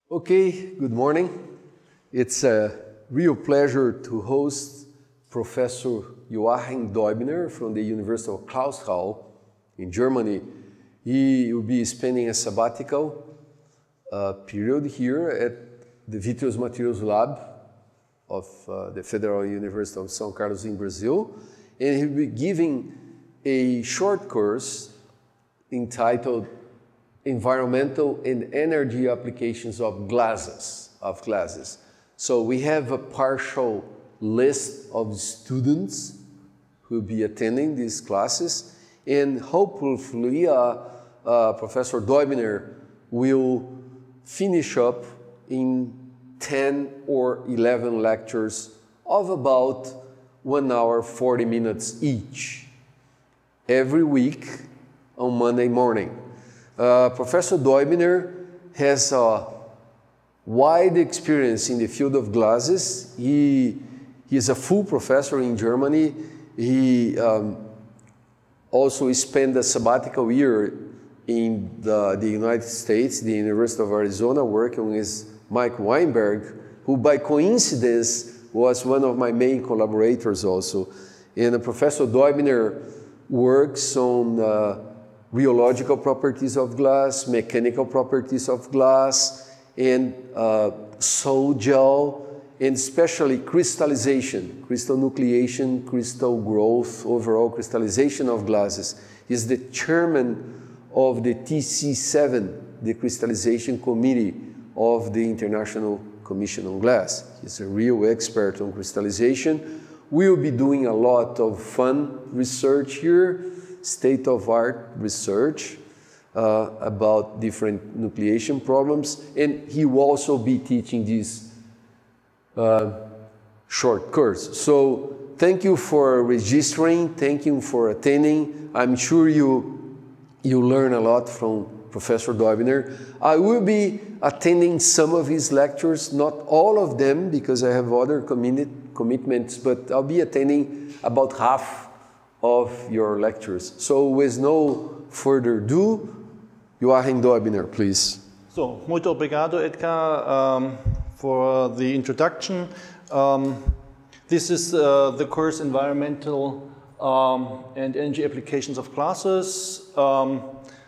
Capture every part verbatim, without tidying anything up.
Okay, good morning. It's a real pleasure to host Professor Joachim Deubener from the University of Clausthal in Germany. He will be spending a sabbatical uh, period here at the Vitreous Materials Lab of uh, the Federal University of São Carlos in Brazil, and he'll be giving a short course entitled Environmental and Energy Applications of Glasses, of glasses. So we have a partial list of students who will be attending these classes, and hopefully uh, uh, Professor Deubener will finish up in ten or eleven lectures of about one hour, forty minutes each, every week on Monday morning. Uh, Professor Deubener has a wide experience in the field of glasses. He, he is a full professor in Germany. He um, also spent a sabbatical year in the, the United States, the University of Arizona, working with Mike Weinberg, who by coincidence was one of my main collaborators also. And uh, Professor Deubener works on uh, rheological properties of glass, mechanical properties of glass, and uh, sol gel, and especially crystallization, crystal nucleation, crystal growth, overall crystallization of glasses. He's the chairman of the T C seven, the crystallization committee of the International Commission on Glass. He's a real expert on crystallization. We'll be doing a lot of fun research here, state-of-art research uh, about different nucleation problems, and he will also be teaching this uh, short course. So thank you for registering, thank you for attending. I'm sure you, you learn a lot from Professor Deubener. I will be attending some of his lectures, not all of them because I have other commit commitments, but I'll be attending about half of your lectures. So with no further ado, Joachim Deubener, please. So, muito obrigado, Edgar, um, for the introduction. Um, this is uh, the course Environmental um, and Energy Applications of Glasses. Um,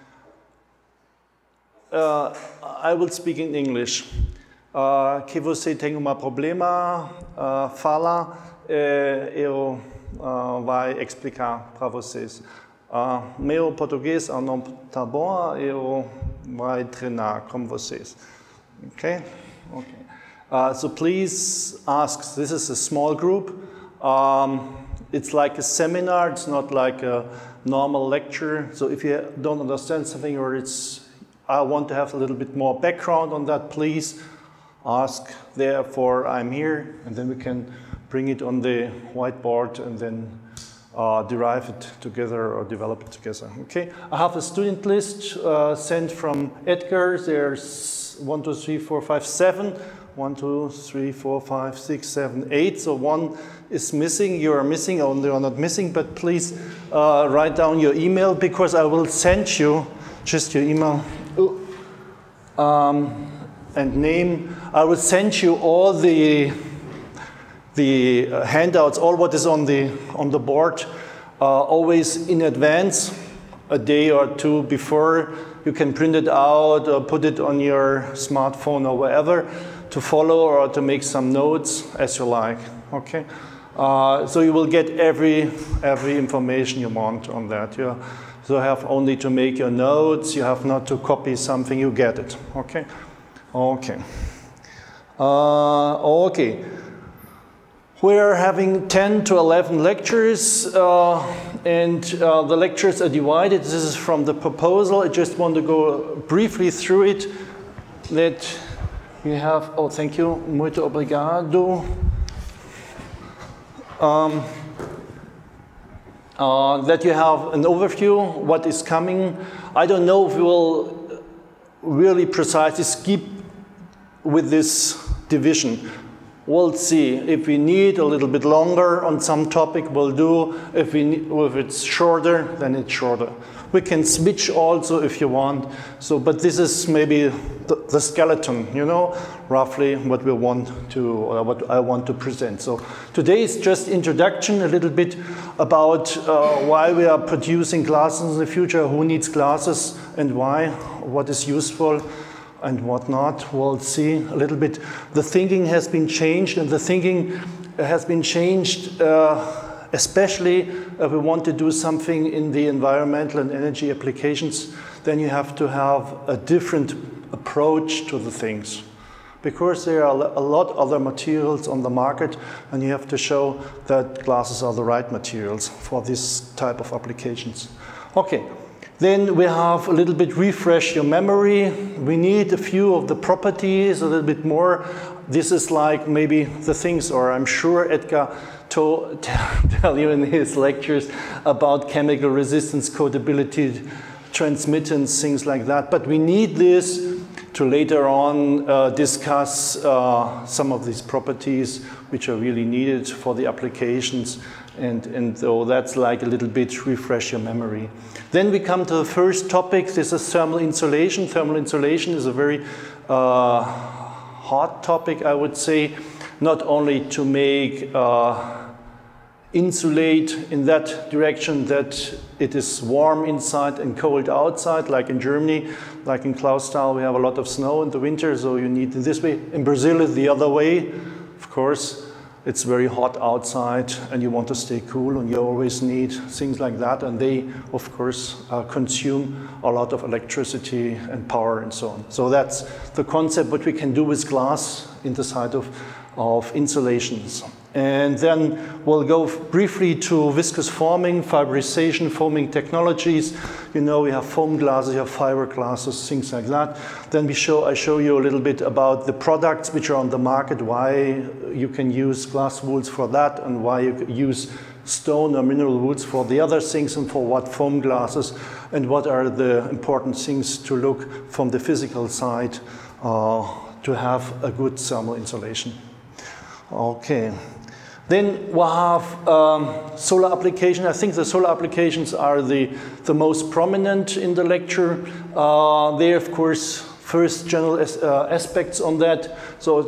uh, I will speak in English. Uh, que você tem uma problema, uh, fala, eh, eu Uh, vai explicar para vocês. Uh, meu português não está bom, eu vou treinar com vocês. Okay? Okay. Uh, so please ask. This is a small group. Um, it's like a seminar. It's not like a normal lecture. So if you don't understand something or it's, I want to have a little bit more background on that, please ask. Therefore, I'm here, and then we can bring it on the whiteboard and then uh, derive it together or develop it together. Okay, I have a student list uh, sent from Edgar. There's one, two, three, four, five, seven. One, two, three, four, five, six, seven, eight. So one is missing. You are missing, or you are not missing. But please uh, write down your email because I will send you just your email um, and name. I will send you all the the uh, handouts, all what is on the, on the board, uh, always in advance, a day or two before. You can print it out or put it on your smartphone or wherever to follow or to make some notes as you like, okay? Uh, so you will get every, every information you want on that. You, so you have only to make your notes, you have not to copy something, you get it, okay? Okay. Uh, okay. We're having ten to eleven lectures, uh, and uh, the lectures are divided. This is from the proposal. I just want to go briefly through it. That you have, oh, thank you, muito obrigado. Um, uh, that you have an overview, what is coming. I don't know if we will really precisely skip with this division. We'll see. If we need a little bit longer on some topic, we'll do. If, we need, if it's shorter, then it's shorter. We can switch also if you want. So, but this is maybe the, the skeleton, you know, roughly what we want to, or what I want to present. So today is just introduction, a little bit about uh, why we are producing glasses in the future, who needs glasses and why, what is useful and what not. We'll see a little bit. The thinking has been changed, and the thinking has been changed uh, especially if we want to do something in the environmental and energy applications, then you have to have a different approach to the things. Because there are a lot of other materials on the market, and you have to show that glasses are the right materials for this type of applications. Okay. Then we have a little bit refresh your memory. We need a few of the properties, a little bit more. This is like maybe the things, or I'm sure Edgar told, tell you in his lectures about chemical resistance, coatability, transmittance, things like that. But we need this to later on uh, discuss uh, some of these properties which are really needed for the applications. And, and so that's like a little bit refresh your memory. Then we come to the first topic. This is thermal insulation. Thermal insulation is a very uh, hot topic, I would say, not only to make uh, insulate in that direction that it is warm inside and cold outside, like in Germany, like in Clausthal, we have a lot of snow in the winter, so you need it this way. In Brazil, it's the other way, of course. It's very hot outside and you want to stay cool, and you always need things like that, and they of course uh, consume a lot of electricity and power and so on. So that's the concept what we can do with glass in the side of, of insulations. And then we'll go briefly to viscous forming, fiberization, foaming technologies. You know, we have foam glasses, you have fiber glasses, things like that. Then we show, I show you a little bit about the products which are on the market, why you can use glass wools for that, and why you use stone or mineral woods for the other things, and for what foam glasses, and what are the important things to look from the physical side uh, to have a good thermal insulation. Okay. Then we have um, solar application. I think the solar applications are the, the most prominent in the lecture. Uh, they, of course, first general as, uh, aspects on that. So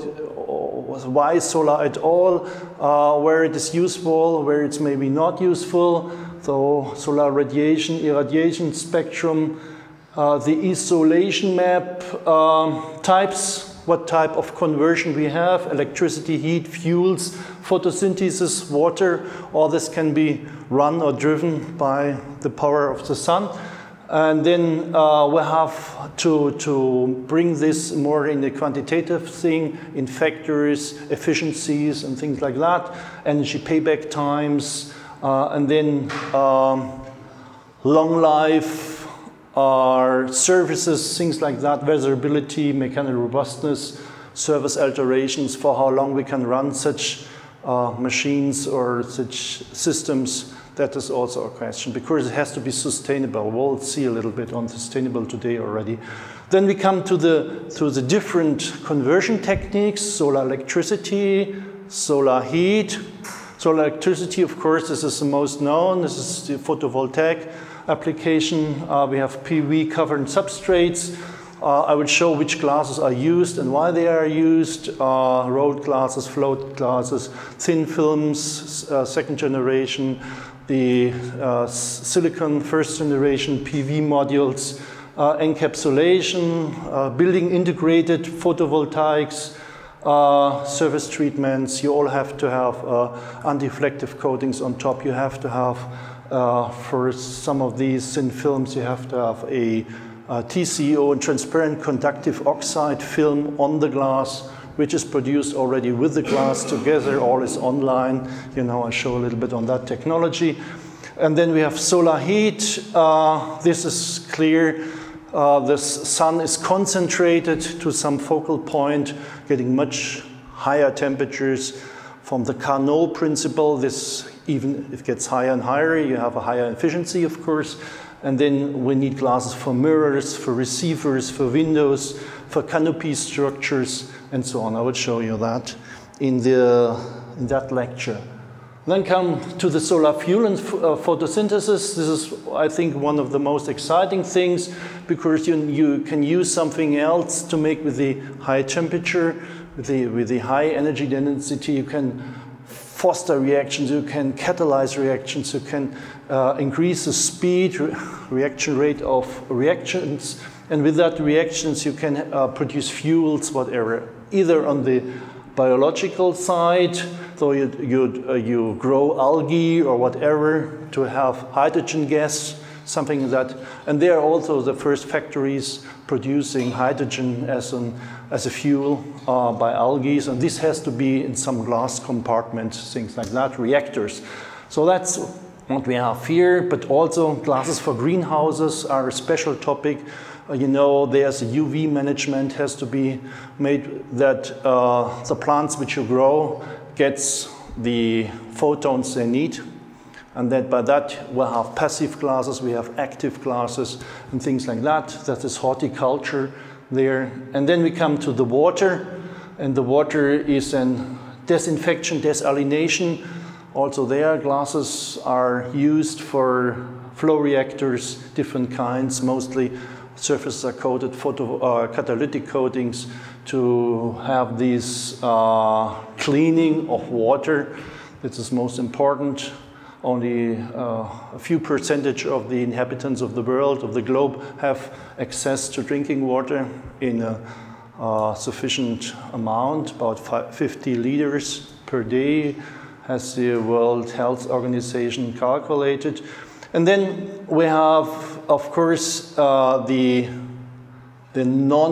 why solar at all, uh, where it is useful, where it's maybe not useful. So solar radiation, irradiation spectrum, uh, the isolation map, um, types, what type of conversion we have, electricity, heat, fuels, photosynthesis, water, all this can be run or driven by the power of the sun. And then uh, we have to, to bring this more in a quantitative thing, in factors, efficiencies and things like that, energy payback times, uh, and then um, long life, are services, things like that, weatherability, mechanical robustness, service alterations, for how long we can run such uh, machines or such systems. That is also a question, because it has to be sustainable. We'll see a little bit on sustainable today already. Then we come to the, to the different conversion techniques, solar electricity, solar heat. Solar electricity, of course, this is the most known. This is the photovoltaic application. Uh, we have P V covered substrates. Uh, I will show which glasses are used and why they are used. Uh, rolled glasses, float glasses, thin films, uh, second generation, the uh, silicon first generation P V modules, uh, encapsulation, uh, building integrated photovoltaics, uh, surface treatments. You all have to have uh, anti-reflective coatings on top. You have to have Uh, for some of these thin films, you have to have a, a T C O, and transparent conductive oxide film on the glass, which is produced already with the glass together. All is online. You know, I show a little bit on that technology. And then we have solar heat. Uh, this is clear. Uh, the sun is concentrated to some focal point, getting much higher temperatures. From the Carnot principle, this even if it gets higher and higher, you have a higher efficiency, of course. And then we need glasses for mirrors, for receivers, for windows, for canopy structures, and so on. I will show you that. in, the, in that lecture. Then come to the solar fuel and uh, photosynthesis. This is, I think, one of the most exciting things, because you, you can use something else to make with the high temperature, with the, with the high energy density. You can foster reactions, you can catalyze reactions, you can uh, increase the speed, re reaction rate of reactions, and with that reactions you can uh, produce fuels, whatever, either on the biological side, so you, you, uh, you grow algae or whatever to have hydrogen gas, something like that. And they are also the first factories producing hydrogen as, an, as a fuel uh, by algae. And this has to be in some glass compartments, things like that, reactors. So that's what we have here, but also glasses for greenhouses are a special topic. Uh, you know, there's a U V management has to be made that uh, the plants which you grow gets the photons they need. And that by that we'll have passive glasses, we have active glasses and things like that. That is horticulture there. And then we come to the water, and the water is an disinfection, desalination. Also there glasses are used for flow reactors, different kinds, mostly surfaces are coated photo, uh, catalytic coatings to have this uh, cleaning of water. This is most important. Only uh, a few percentage of the inhabitants of the world, of the globe, have access to drinking water in a uh, sufficient amount, about fifty liters per day, has the World Health Organization calculated. And then we have, of course, uh, the, the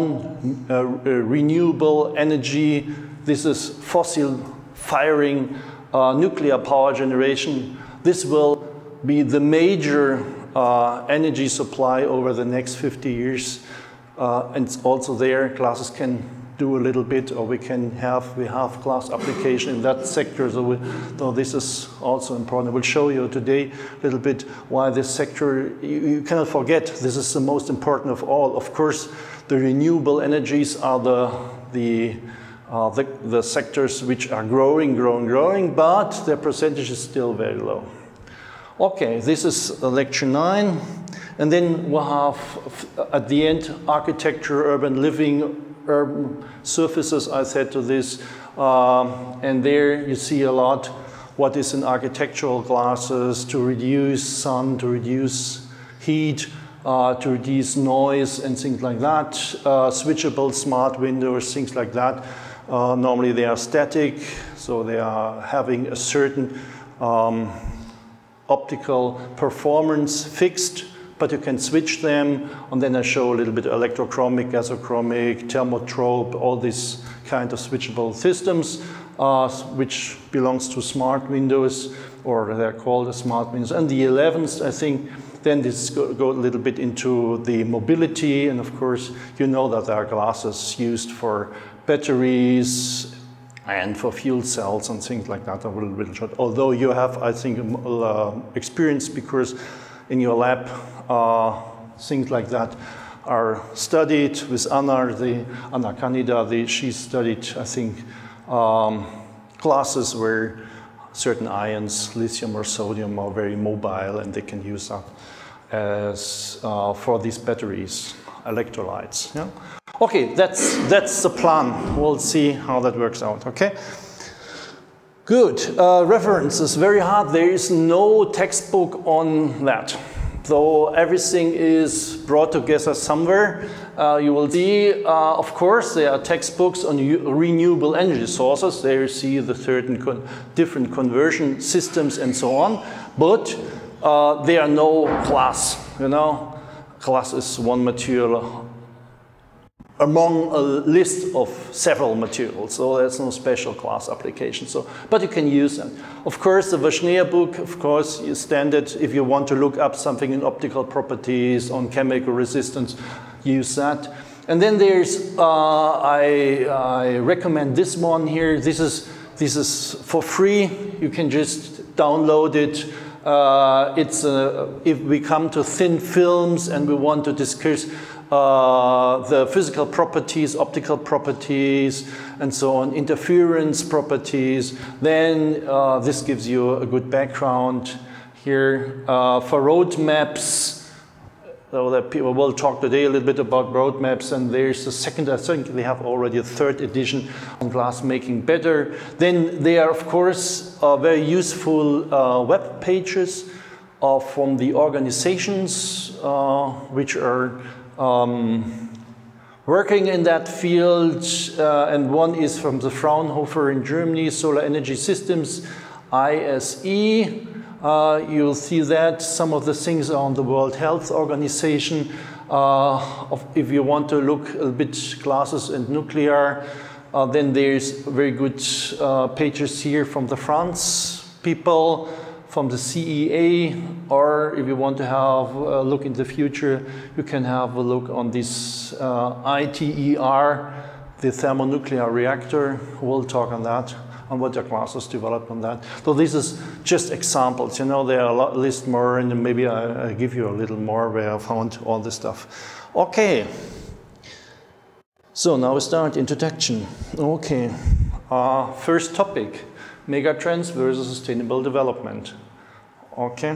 non-renewable uh, energy. This is fossil firing, uh, nuclear power generation. This will be the major uh, energy supply over the next fifty years. Uh, and it's also there, glasses can do a little bit, or we can have, we have glass application in that sector. So, we, so this is also important. I will show you today a little bit why this sector, you, you cannot forget, this is the most important of all. Of course, the renewable energies are the, the Uh, the, the sectors which are growing, growing, growing, but their percentage is still very low. Okay, this is lecture nine. And then we'll have, at the end, architecture, urban living, urban surfaces, I said to this. Um, and there you see a lot what is in architectural glasses to reduce sun, to reduce heat, uh, to reduce noise and things like that. Uh, switchable smart windows, things like that. Uh, normally they are static, so they are having a certain um, optical performance fixed, but you can switch them. And then I show a little bit electrochromic, gasochromic, thermotrope, all these kind of switchable systems, uh, which belongs to smart windows, or they're called the smart windows. And the eleventh, I think, then this go, go a little bit into the mobility. And of course, you know that there are glasses used for batteries and for fuel cells and things like that. I will little short. Although you have, I think, uh, experience, because in your lab uh, things like that are studied with Anna, the Anna Canida. The, she studied, I think, um, glasses where certain ions, lithium or sodium, are very mobile, and they can use that as uh, for these batteries, electrolytes. Yeah? Okay, that's, that's the plan. We'll see how that works out, okay? Good. Uh, references, very hard. There is no textbook on that. So everything is brought together somewhere. Uh, you will see, uh, of course, there are textbooks on renewable energy sources. There you see the certain con different conversion systems and so on. But uh, there are no class, you know. Class is one material among a list of several materials, so there's no special class application. So, but you can use them. Of course, the Vashneer book, of course, is standard. If you want to look up something in optical properties, on chemical resistance, use that. And then there's, uh, I, I recommend this one here. This is, this is for free. You can just download it. Uh, it's, uh, if we come to thin films and we want to discuss uh, the physical properties, optical properties, and so on, interference properties, then uh, this gives you a good background here. Uh, for roadmaps, so that people will talk today a little bit about roadmaps, and there's a second, I think they have already a third edition on glass making better. Then there are, of course, uh, very useful uh, web pages uh, from the organizations uh, which are um, working in that field, uh, and one is from the Fraunhofer in Germany, Solar Energy Systems, I S E. Uh, you'll see that some of the things are on the World Health Organization. Uh, of, if you want to look a bit glasses and nuclear, uh, then there's very good uh, pages here from the France people, from the C E A, or if you want to have a look in the future, you can have a look on this uh, I T E R, the thermonuclear reactor. We'll talk on that, on what the classes developed on that. So this is just examples, you know, there are a lot, list more, and maybe I, I give you a little more where I found all this stuff. Okay, so now we start introduction. Okay, uh, first topic, megatrends versus sustainable development. Okay,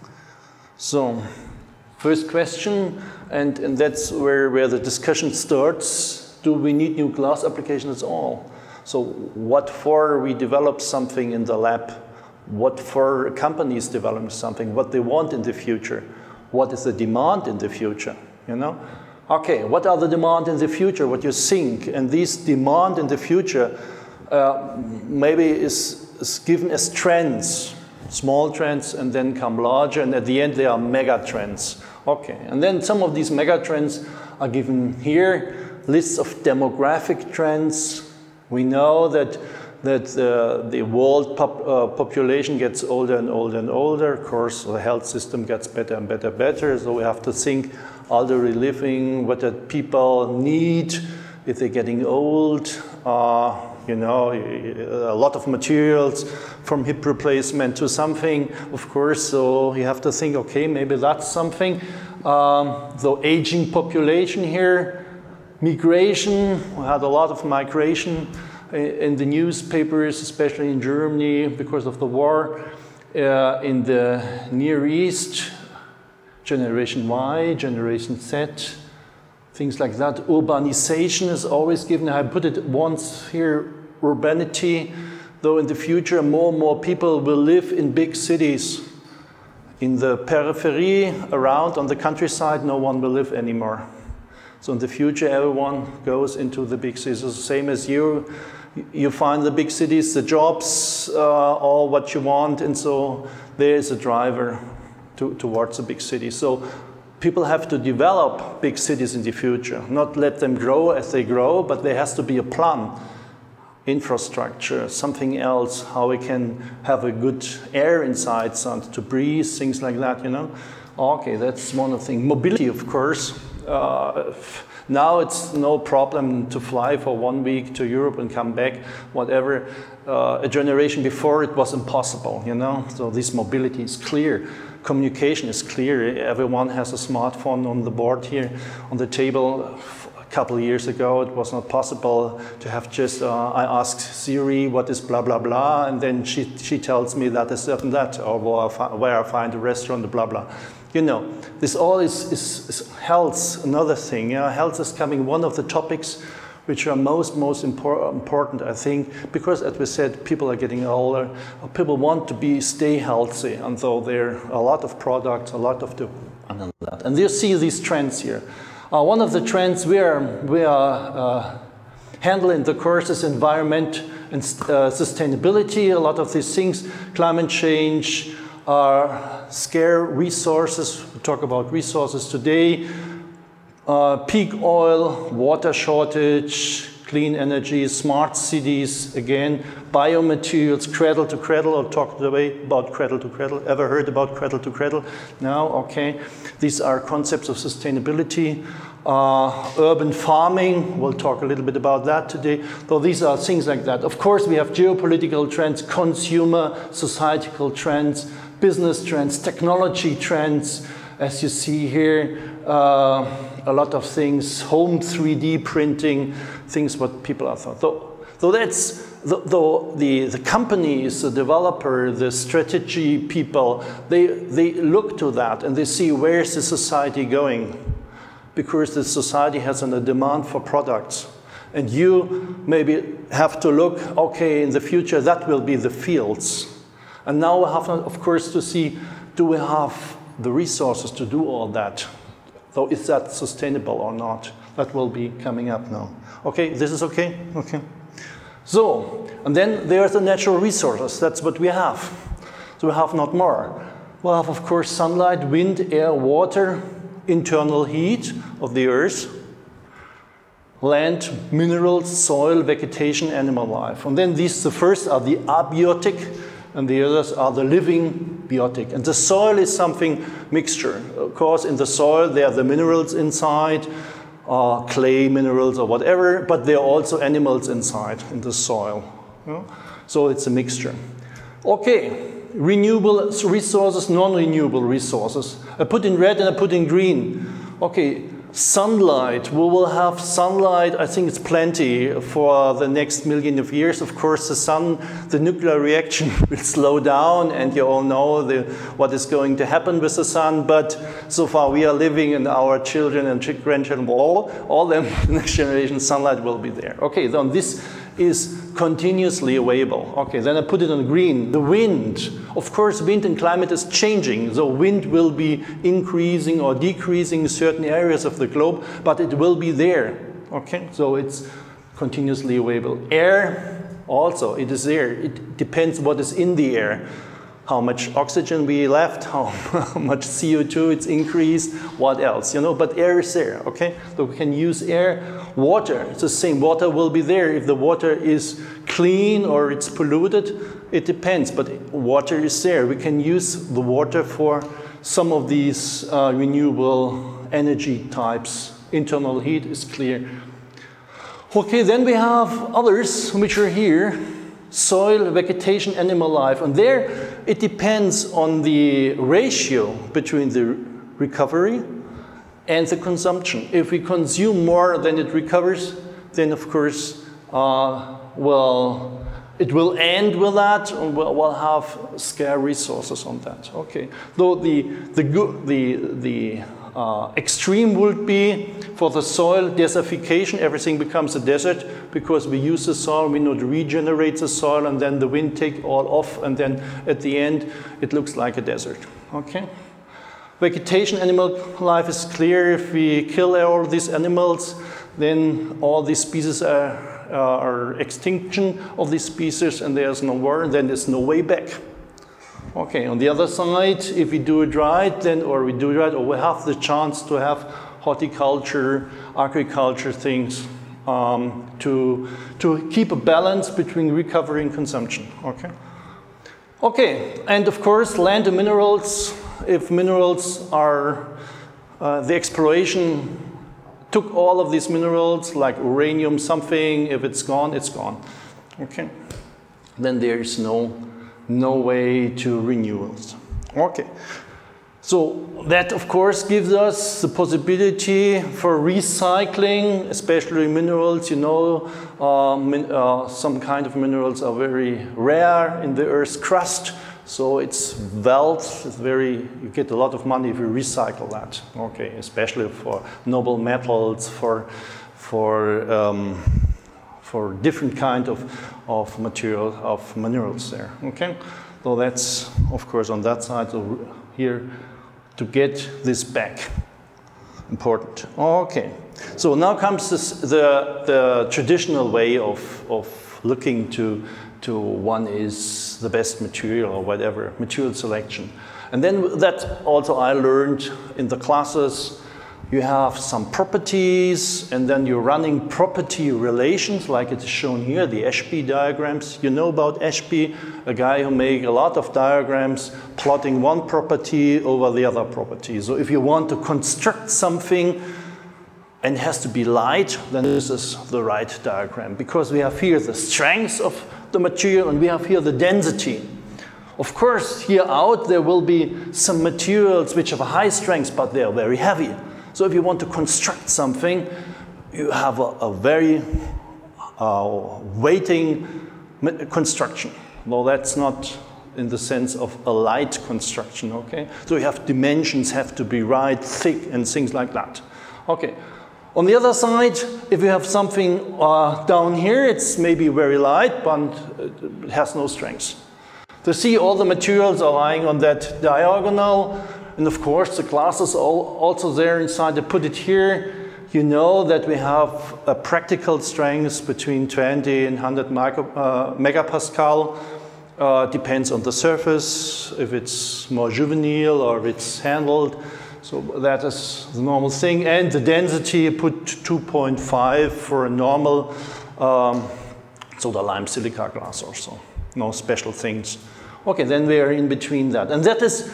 so first question, and, and that's where, where the discussion starts. Do we need new glass applications at all? So what for we develop something in the lab? What for companies develop something? What they want in the future? What is the demand in the future? You know? Okay, what are the demand in the future? What you think? And this demand in the future uh, maybe is, is given as trends, small trends, and then come larger, and at the end they are mega trends. Okay, and then some of these mega trends are given here, lists of demographic trends. We know that, that uh, the world pop, uh, population gets older and older and older. Of course, the health system gets better and better and better. So we have to think elderly living, what do people need if they're getting old. Uh, you know, a lot of materials from hip replacement to something, of course. So you have to think, okay, maybe that's something. Um, the aging population here. Migration, we had a lot of migration in the newspapers, especially in Germany because of the war. Uh, in the Near East, Generation Y, Generation Z, things like that. Urbanization is always given. I put it once here, urbanity, though in the future more and more people will live in big cities. In the periphery, around on the countryside, no one will live anymore. So in the future, everyone goes into the big cities. The same as you, you find the big cities, the jobs, uh, all what you want, and so there is a driver to, towards a big city. So people have to develop big cities in the future, not let them grow as they grow, but there has to be a plan, infrastructure, something else, how we can have a good air inside, so to breathe, things like that, you know. Okay, that's one of the things. Mobility, of course. Uh, now it's no problem to fly for one week to Europe and come back, whatever. Uh, a generation before it was impossible, you know. So this mobility is clear. Communication is clear. Everyone has a smartphone on the board here, on the table. A couple of years ago, it was not possible to have just, uh, I asked Siri, what is blah, blah, blah, and then she, she tells me that is certain that, or where I, fi where I find a restaurant, blah, blah. You know, this all is, is, is health, another thing. Yeah? Health is coming one of the topics which are most, most impor important, I think, because as we said, people are getting older. People want to be, stay healthy, and so there are a lot of products, a lot of the, and that. And you see these trends here. Uh, one of the trends we are, we are uh, handling the courses, environment and uh, sustainability, a lot of these things, climate change, uh, scarce resources, we talk about resources today, uh, peak oil, water shortage, clean energy, smart cities, again, biomaterials, cradle to cradle, I'll talk today about cradle to cradle. Ever heard about cradle to cradle? No? Okay. These are concepts of sustainability. Uh, urban farming, we'll talk a little bit about that today. So these are things like that. Of course, we have geopolitical trends, consumer, societal trends, business trends, technology trends, as you see here. uh, a lot of things, home three D printing, things what people are thought. So, so that's the, the, the, the companies, the developer, the strategy people, they, they look to that and they see where's the society going, because the society has a demand for products. And you maybe have to look, okay, in the future that will be the fields. And now we have, of course, to see, do we have the resources to do all that? So is that sustainable or not? That will be coming up now. Okay, this is okay? Okay. So, and then there's the natural resources. That's what we have. So we have not more. We have, of course, sunlight, wind, air, water, internal heat of the earth, land, minerals, soil, vegetation, animal life. And then these, the first are the abiotic, and the others are the living biotic. And the soil is something mixture. Of course, in the soil, there are the minerals inside, uh, clay minerals or whatever, but there are also animals inside in the soil. You know? So it's a mixture. Okay, renewable resources, non-renewable resources. I put in red and I put in green. Okay. Sunlight, we will have sunlight, I think it's plenty for the next million of years. Of course, the sun, the nuclear reaction will slow down, and you all know the, what is going to happen with the sun, but so far we are living, and our children and grandchildren, all, all them, the next generation, sunlight will be there. Okay, then this is continuously available. Okay, then I put it on green. The wind, of course, wind and climate is changing. So wind will be increasing or decreasing in certain areas of the globe, but it will be there. Okay, so it's continuously available. Air, also, it is there. It depends what is in the air. How much oxygen we left, how much C O two it's increased, what else, you know, but air is there, okay? So we can use air. Water, it's the same, water will be there. If the water is clean or it's polluted, it depends, but water is there. We can use the water for some of these uh, renewable energy types. Internal heat is clear. Okay, then we have others which are here. Soil, vegetation, animal life. And there it depends on the ratio between the recovery and the consumption. If we consume more than it recovers, then of course, uh, well, it will end with that, and we'll, we'll have scarce resources on that. Okay. Though the, the, the, the uh, extreme would be for the soil desertification, everything becomes a desert because we use the soil, we not regenerate the soil, and then the wind take all off, and then at the end it looks like a desert. Okay. Vegetation, animal life is clear. If we kill all these animals, then all these species are, uh, are extinction of these species, and there's no more, and then there's no way back. Okay, on the other side, if we do it right, then, or we do it right, or we have the chance to have horticulture, agriculture things, um, to, to keep a balance between recovery and consumption. Okay. Okay, and of course, land and minerals. If minerals are, uh, the exploration took all of these minerals, like uranium something, if it's gone, it's gone. Okay, then there is no, no way to renew it. Okay, so that of course gives us the possibility for recycling, especially minerals. You know, uh, min uh, some kind of minerals are very rare in the Earth's crust. So it's wealth, it's very, you get a lot of money if you recycle that. Okay, especially for noble metals, for, for, um, for different kind of, of material, of minerals there. Okay, so that's, of course, on that side, so here, to get this back, important. Okay, so now comes this, the, the traditional way of, of looking to, to one is the best material or whatever, material selection. And then that also I learned in the classes. You have some properties, and then you're running property relations, like it's shown here, the Ashby diagrams. You know about Ashby, a guy who made a lot of diagrams plotting one property over the other property. So if you want to construct something and it has to be light, then this is the right diagram, because we have here the strength of the material and we have here the density. Of course, here out there will be some materials which have a high strength, but they are very heavy. So if you want to construct something, you have a, a very uh, weighting construction. Well, that's not in the sense of a light construction, okay? So you have dimensions have to be right, thick, and things like that. Okay. On the other side, if you have something uh, down here, it's maybe very light, but it has no strength. To see all the materials are lying on that diagonal, and of course the glasses are also there inside. I put it here. You know that we have a practical strength between twenty and one hundred micro, uh, megapascal. Uh, depends on the surface, if it's more juvenile or if it's handled. So that is the normal thing. And the density, you put two point five for a normal, um, so the lime silica glass also. No special things. Okay, then we are in between that. And that is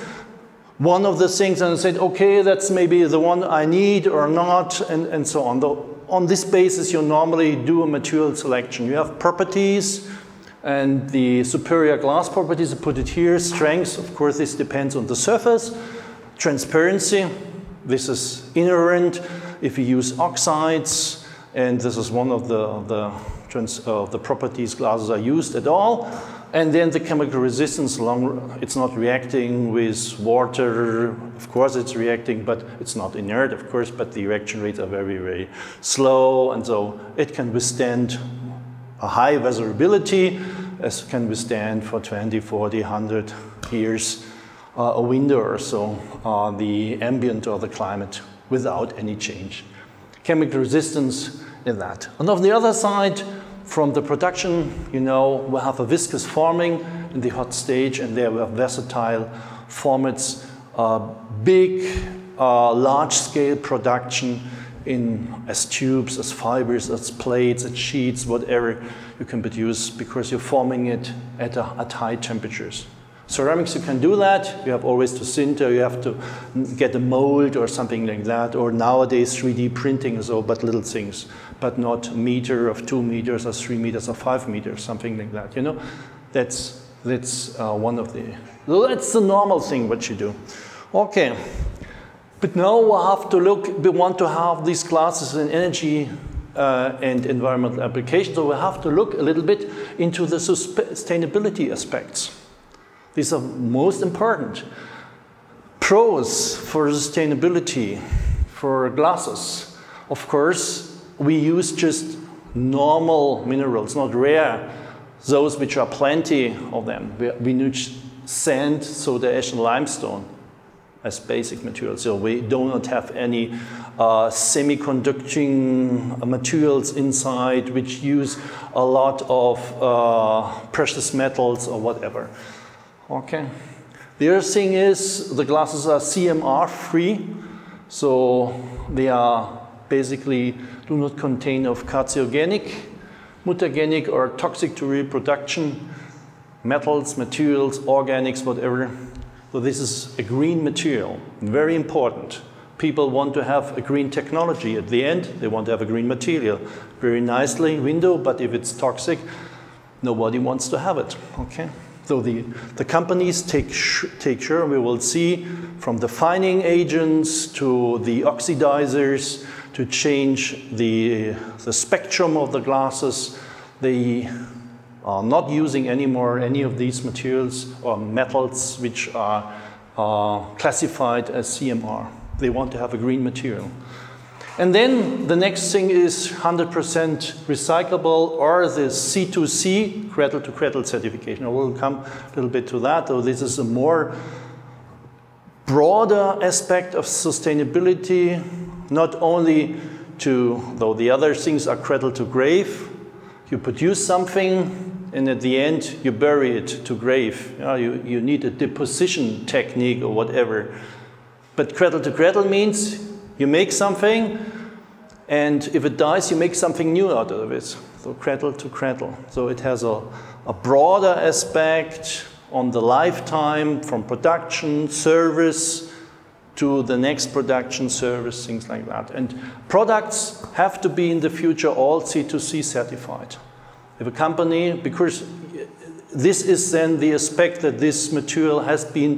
one of the things, and I said, okay, that's maybe the one I need or not, and, and so on. Though on this basis, you normally do a material selection. You have properties, and the superior glass properties, I put it here. Strength, of course, this depends on the surface. Transparency, this is inherent if you use oxides, and this is one of the, the, trans, uh, the properties glasses are used at all. And then the chemical resistance, long, it's not reacting with water. Of course it's reacting, but it's not inert, of course, but the reaction rates are very, very slow, and so it can withstand a high weatherability, as can withstand for twenty, forty, one hundred years, uh, a window or so, uh, the ambient or the climate without any change. Chemical resistance in that. And on the other side, from the production, you know, we have a viscous forming in the hot stage, and there we have versatile formats, uh, big, uh, large-scale production in as tubes, as fibers, as plates, as sheets, whatever you can produce, because you're forming it at, a, at high temperatures. Ceramics, you can do that. You have always to sinter, you have to get a mold or something like that, or nowadays three D printing, so but little things, but not a meter of two meters or three meters or five meters, something like that. You know, that's that's uh, one of the. So that's the normal thing what you do. Okay, but now we have to look. We want to have these classes in energy uh, and environmental applications, so we have to look a little bit into the sustainability aspects. These are most important. Pros for sustainability for glasses. Of course, we use just normal minerals, not rare, those which are plenty of them. We, we use sand, soda ash, and limestone as basic materials. So we do not have any uh, semiconducting materials inside which use a lot of uh, precious metals or whatever. Okay. The other thing is the glasses are C M R free, so they are basically do not contain of carcinogenic, mutagenic, or toxic to reproduction metals, materials, organics, whatever. So this is a green material, very important. People want to have a green technology. At the end, they want to have a green material. Very nicely, window, but if it's toxic, nobody wants to have it. Okay. So the, the companies take, take sure, we will see, from the fining agents to the oxidizers to change the, the spectrum of the glasses. They are not using anymore any of these materials or metals which are uh, classified as C M R. They want to have a green material. And then the next thing is one hundred percent recyclable, or the C two C, cradle-to-cradle certification. I will come a little bit to that, though this is a more broader aspect of sustainability, not only to, though the other things are cradle-to-grave, you produce something, and at the end you bury it to grave. You know, you, you need a deposition technique or whatever. But cradle-to-cradle means you make something, and if it dies, you make something new out of it. So cradle to cradle. So it has a, a broader aspect on the lifetime, from production, service, to the next production, service, things like that. And products have to be in the future all C two C certified. If a company, because this is then the aspect that this material has been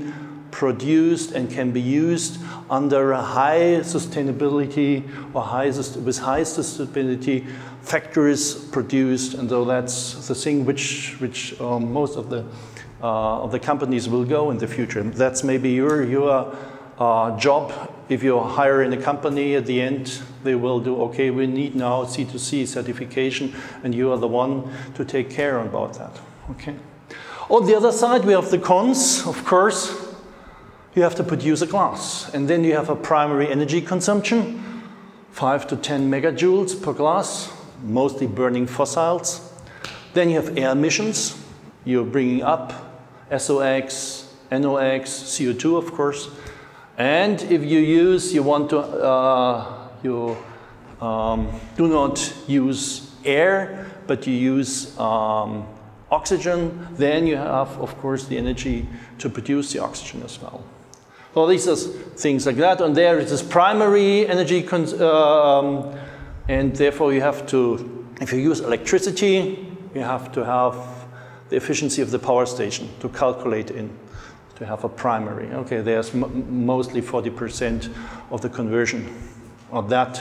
produced and can be used under a high sustainability or high, with high sustainability factories produced, and so that's the thing which, which um, most of the, uh, of the companies will go in the future. That's maybe your, your uh, job. If you hire in a company, at the end they will do, okay, we need now C two C certification, and you are the one to take care about that. Okay. On the other side, we have the cons, of course. You have to produce a glass, and then you have a primary energy consumption, five to ten megajoules per glass, mostly burning fossils. Then you have air emissions. You're bringing up S O X, N O X, C O two, of course. And if you use, you want to, uh, you um, do not use air, but you use um, oxygen, then you have, of course, the energy to produce the oxygen as well. So these are things like that, and there is this primary energy, cons um, and therefore you have to, if you use electricity, you have to have the efficiency of the power station to calculate in, to have a primary. Okay, there's m mostly forty percent of the conversion of that.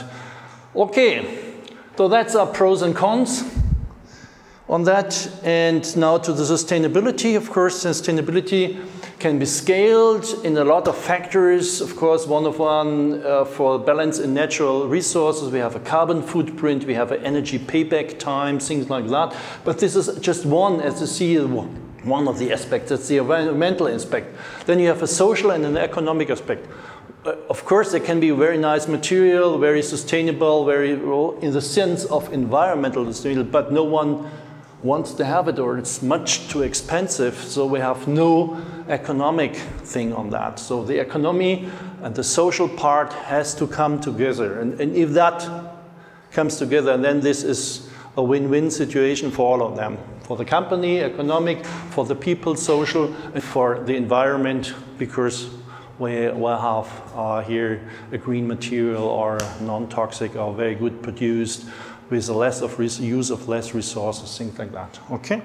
Okay, so that's our pros and cons on that. And now to the sustainability. Of course, sustainability can be scaled in a lot of factors. Of course, one of one uh, for balance in natural resources, we have a carbon footprint, we have an energy payback time, things like that. But this is just one, as you see, one of the aspects. That's the environmental aspect. Then you have a social and an economic aspect. Uh, of course, there can be very nice material, very sustainable, very well, in the sense of environmental sustainable, but no one wants to have it, or it's much too expensive, so we have no economic thing on that. So the economy and the social part has to come together, and, and if that comes together, then this is a win-win situation for all of them. For the company, economic, for the people, social, and for the environment, because we will have uh, here a green material or non-toxic or very good produced with a less of use of less resources, things like that. Okay?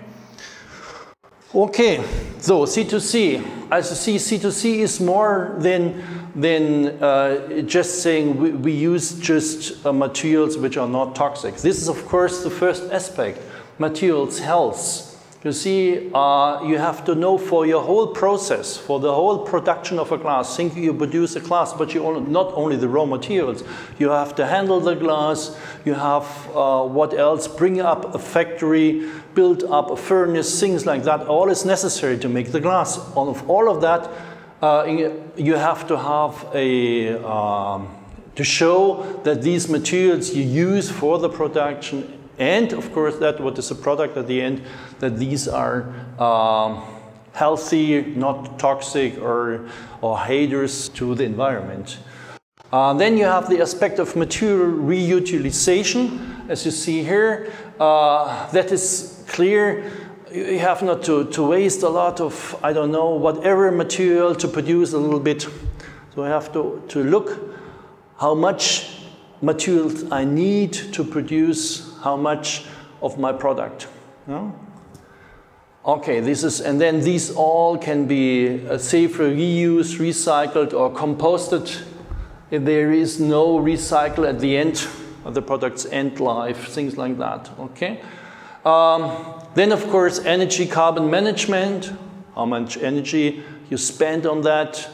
Okay, so C two C. As you see, C two C is more than, than uh, just saying we, we use just uh, materials which are not toxic. This is, of course, the first aspect, materials health. You see, uh, you have to know for your whole process, for the whole production of a glass, think you produce a glass, but you only, not only the raw materials, you have to handle the glass, you have uh, what else, bring up a factory, build up a furnace, things like that, all is necessary to make the glass. All of, all of that, uh, you have to have a, um, to show that these materials you use for the production, and of course that what is the product at the end, that these are um, healthy, not toxic or, or haters to the environment. Uh, then you have the aspect of material reutilization, as you see here. Uh, that is clear. You have not to, to waste a lot of, I don't know, whatever material to produce a little bit. So I have to, to look how much materials I need to produce how much of my product. No? Okay, this is, and then these all can be uh, safer reused, recycled, or composted if there is no recycle at the end of the product's end life, things like that. Okay. Um, then, of course, energy carbon management, how much energy you spend on that,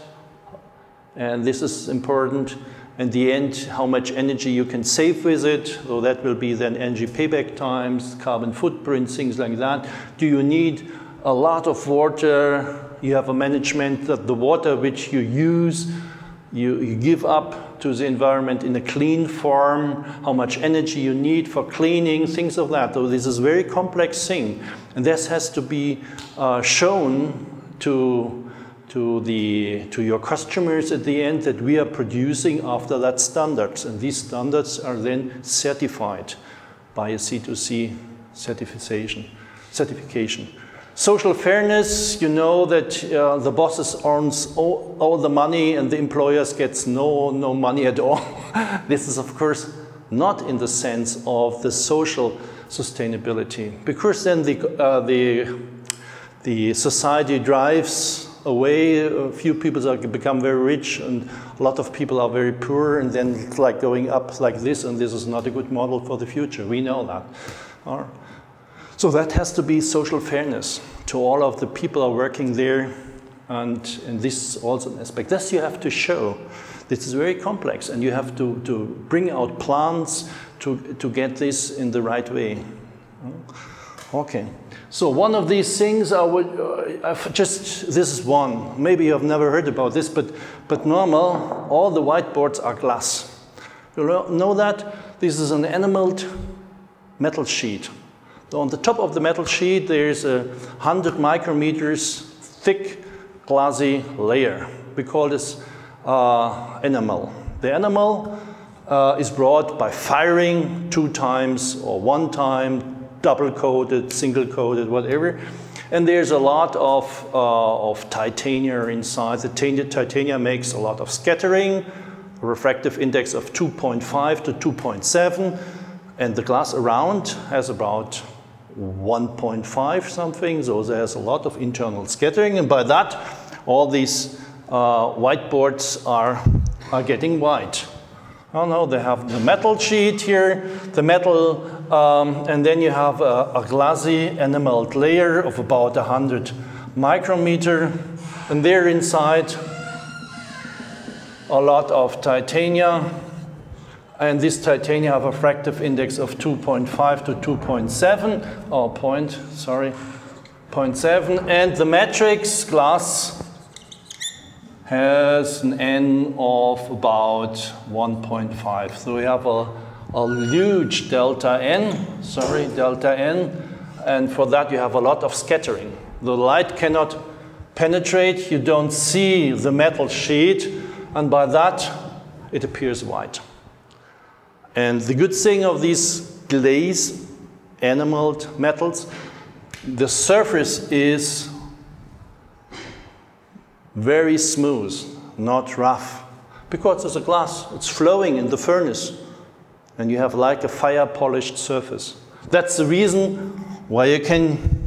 and this is important. In the end, how much energy you can save with it. So that will be then energy payback times, carbon footprint, things like that. Do you need a lot of water? You have a management that the water which you use, you, you give up to the environment in a clean form, how much energy you need for cleaning, things of that. So this is a very complex thing. And this has to be uh, shown to to the to your customers at the end that we are producing after that standards, and these standards are then certified by a C two C certification. certification. Social fairness, you know that uh, the bosses earns all, all the money and the employers gets no no money at all. This is of course not in the sense of the social sustainability, because then the uh, the the society drives away. A few people are become very rich, and a lot of people are very poor, and then it's like going up like this, and this is not a good model for the future. We know that. All right. So that has to be social fairness to all of the people who are working there, and, and this is also an aspect. This you have to show. This is very complex, and you have to, to bring out plans to, to get this in the right way. Okay. So one of these things I would uh, I've just, this is one. Maybe you have never heard about this, but, but normal, all the whiteboards are glass. You know that? This is an enameled metal sheet. So on the top of the metal sheet, there's a one hundred micrometers thick, glassy layer. We call this uh, enamel. The enamel uh, is brought by firing two times or one time, double-coated, single-coated, whatever. And there's a lot of, uh, of titania inside. The titania makes a lot of scattering, a refractive index of two point five to two point seven, and the glass around has about one point five something, so there's a lot of internal scattering, and by that, all these uh, whiteboards are, are getting white. Oh no, they have the metal sheet here, the metal, um, and then you have a, a glassy enameled layer of about one hundred micrometer, and there inside a lot of titania, and this titania have a refractive index of two point five to two point seven, or point, sorry, zero point seven, and the matrix glass has an N of about one point five. So we have a, a huge delta N, sorry, delta N, and for that you have a lot of scattering. The light cannot penetrate, you don't see the metal sheet, and by that it appears white. And the good thing of these glaze enameled metals, the surface is very smooth, not rough, because it's a glass, it's flowing in the furnace, and you have like a fire polished surface. That's the reason why you can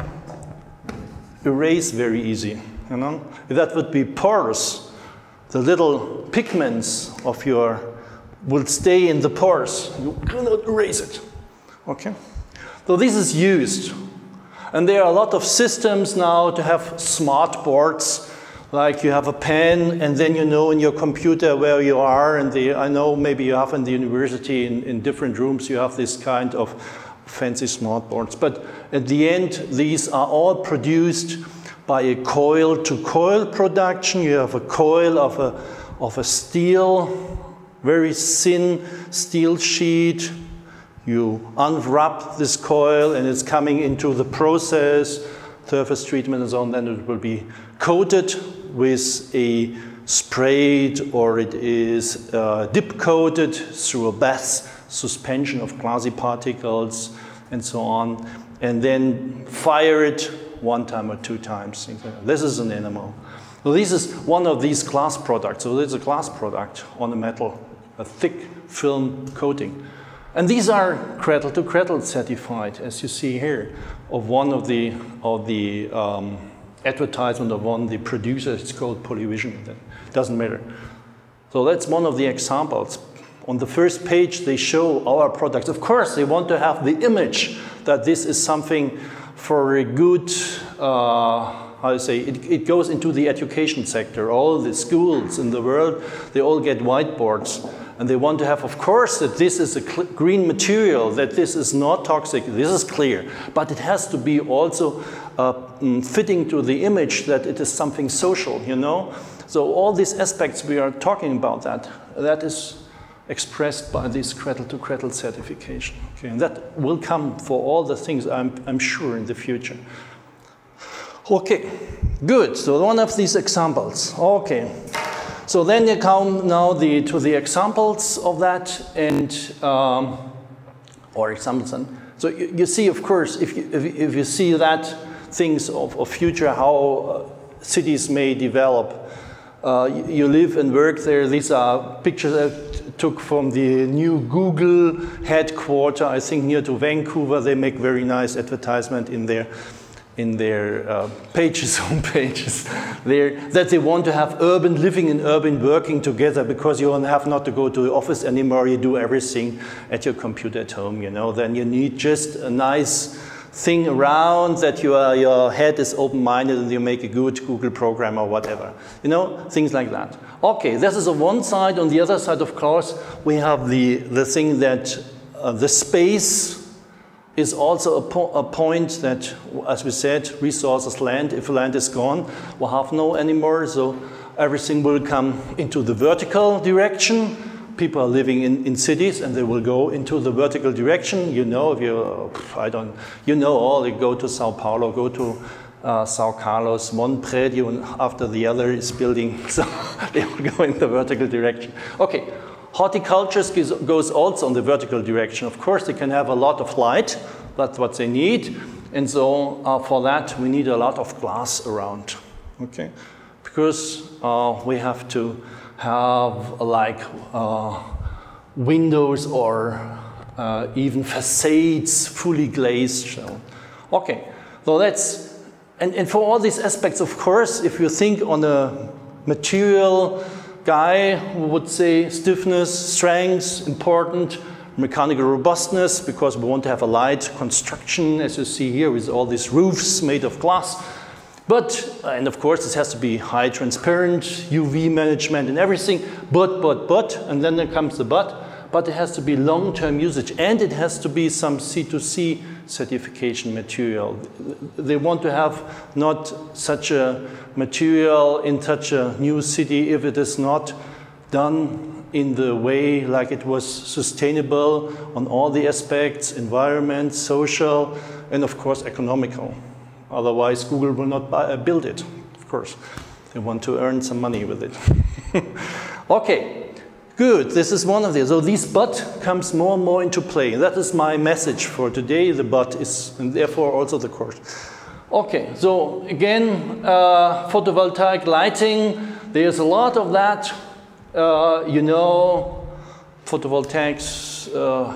erase very easy, you know? If that would be porous, the little pigments of your will stay in the pores, you cannot erase it, okay? So this is used, and there are a lot of systems now to have smart boards. Like you have a pen, and then you know in your computer where you are, and the, I know maybe you have in the university in, in different rooms you have this kind of fancy smart boards. But at the end, these are all produced by a coil-to-coil production. You have a coil of a, of a steel, very thin steel sheet. You unwrap this coil, and it's coming into the process, surface treatment and so on, then it will be coated with a sprayed, or it is uh, dip coated through a bath suspension of glassy particles and so on, and then fire it one time or two times. This is an enamel. So this is one of these glass products. So it's a glass product on a metal, a thick film coating. And these are cradle-to-cradle certified, as you see here, of one of the, of the um, advertisement of one of the producers. It's called Polyvision. That doesn't matter. So that's one of the examples. On the first page, they show our products. Of course, they want to have the image that this is something for a good, uh, how to say, it, it goes into the education sector. All the schools in the world, they all get whiteboards. And they want to have, of course, that this is a green material, that this is not toxic, this is clear. But it has to be also uh, fitting to the image that it is something social, you know? So all these aspects we are talking about that, that is expressed by this cradle-to-cradle certification. Okay? And that will come for all the things, I'm, I'm sure, in the future. Okay, good. So one of these examples. Okay. So then you come now the, to the examples of that, and um, or examples. And so you, you see, of course, if you, if, if you see that things of, of future, how uh, cities may develop. Uh, you, you live and work there. These are pictures I took from the new Google headquarters, I think near to Vancouver. They make very nice advertisement in there. in their uh, pages, home pages, there, that they want to have urban living and urban working together, because you don't have not to go to the office anymore. You do everything at your computer at home, you know. Then you need just a nice thing around that you are, your head is open-minded and you make a good Google program or whatever. You know, things like that. Okay, this is on one side. On the other side, of course, we have the, the thing that uh, the space is also a, po a point that, as we said, resources, land, if land is gone, we'll have no anymore, so everything will come into the vertical direction. People are living in, in cities and they will go into the vertical direction. You know, if you, I don't, you know all, you go to Sao Paulo, go to uh, Sao Carlos, one predio after the other is building, so they will go in the vertical direction. Okay. Horticulture goes also in the vertical direction. Of course, they can have a lot of light. That's what they need. And so uh, for that, we need a lot of glass around. Okay? Because uh, we have to have like uh, windows or uh, even facades fully glazed. So. Okay, so that's, and, and for all these aspects, of course, if you think on a material guy who would say stiffness, strength, important, mechanical robustness, because we want to have a light construction, as you see here, with all these roofs made of glass. But, and of course, this has to be high transparent, U V management and everything, but, but, but, and then there comes the but, but it has to be long-term usage, and it has to be some C two C certification material. They want to have not such a material in such a new city if it is not done in the way like it was sustainable on all the aspects, environment, social, and of course economical. Otherwise Google will not buy, uh, build it, of course. They want to earn some money with it. Okay. Good, this is one of these. So this but comes more and more into play. That is my message for today. The but is, and therefore also the course. Okay, so again, uh, photovoltaic lighting, there's a lot of that. Uh, you know, photovoltaics uh,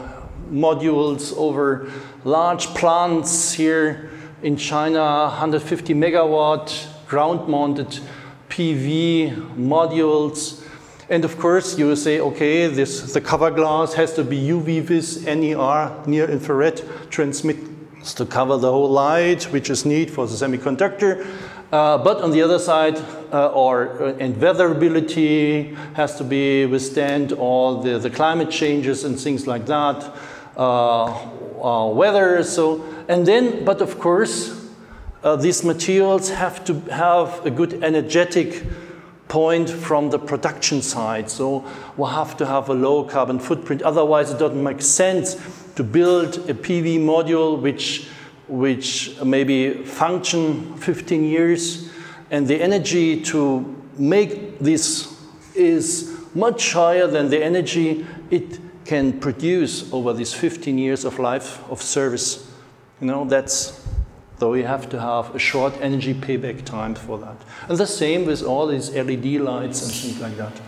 modules over large plants here in China, one hundred fifty megawatt, ground-mounted P V modules. And of course, you say, okay, this, the cover glass has to be U V vis N E R, near infrared transmitters to cover the whole light, which is neat for the semiconductor. Uh, but on the other side, uh, or uh, and weatherability has to be withstand all the, the climate changes and things like that. Uh, uh, weather, so, and then, but of course, uh, these materials have to have a good energetic point from the production side. So we'll have to have a low carbon footprint. Otherwise, it doesn't make sense to build a P V module which, which maybe function fifteen years. And the energy to make this is much higher than the energy it can produce over these fifteen years of life of service. You know, that's, so you have to have a short energy payback time for that. And the same with all these L E D lights and things like that.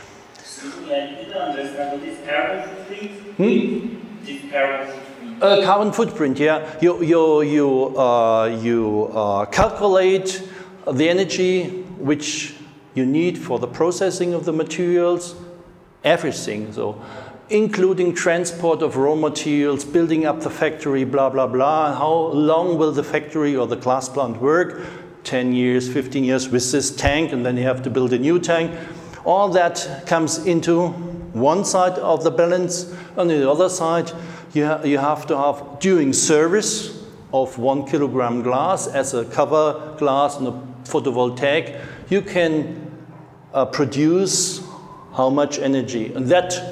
Yeah, I didn't understand what is carbon footprint? Hmm? This carbon footprint. Uh, carbon footprint, yeah. You, you, you, uh, you uh, calculate the energy which you need for the processing of the materials, everything. So, including transport of raw materials, building up the factory, blah, blah, blah. How long will the factory or the glass plant work? ten years, fifteen years with this tank, and then you have to build a new tank. All that comes into one side of the balance. On the other side, you, ha you have to have, during service of one kilogram glass as a cover glass and a photovoltaic, you can uh, produce how much energy. And that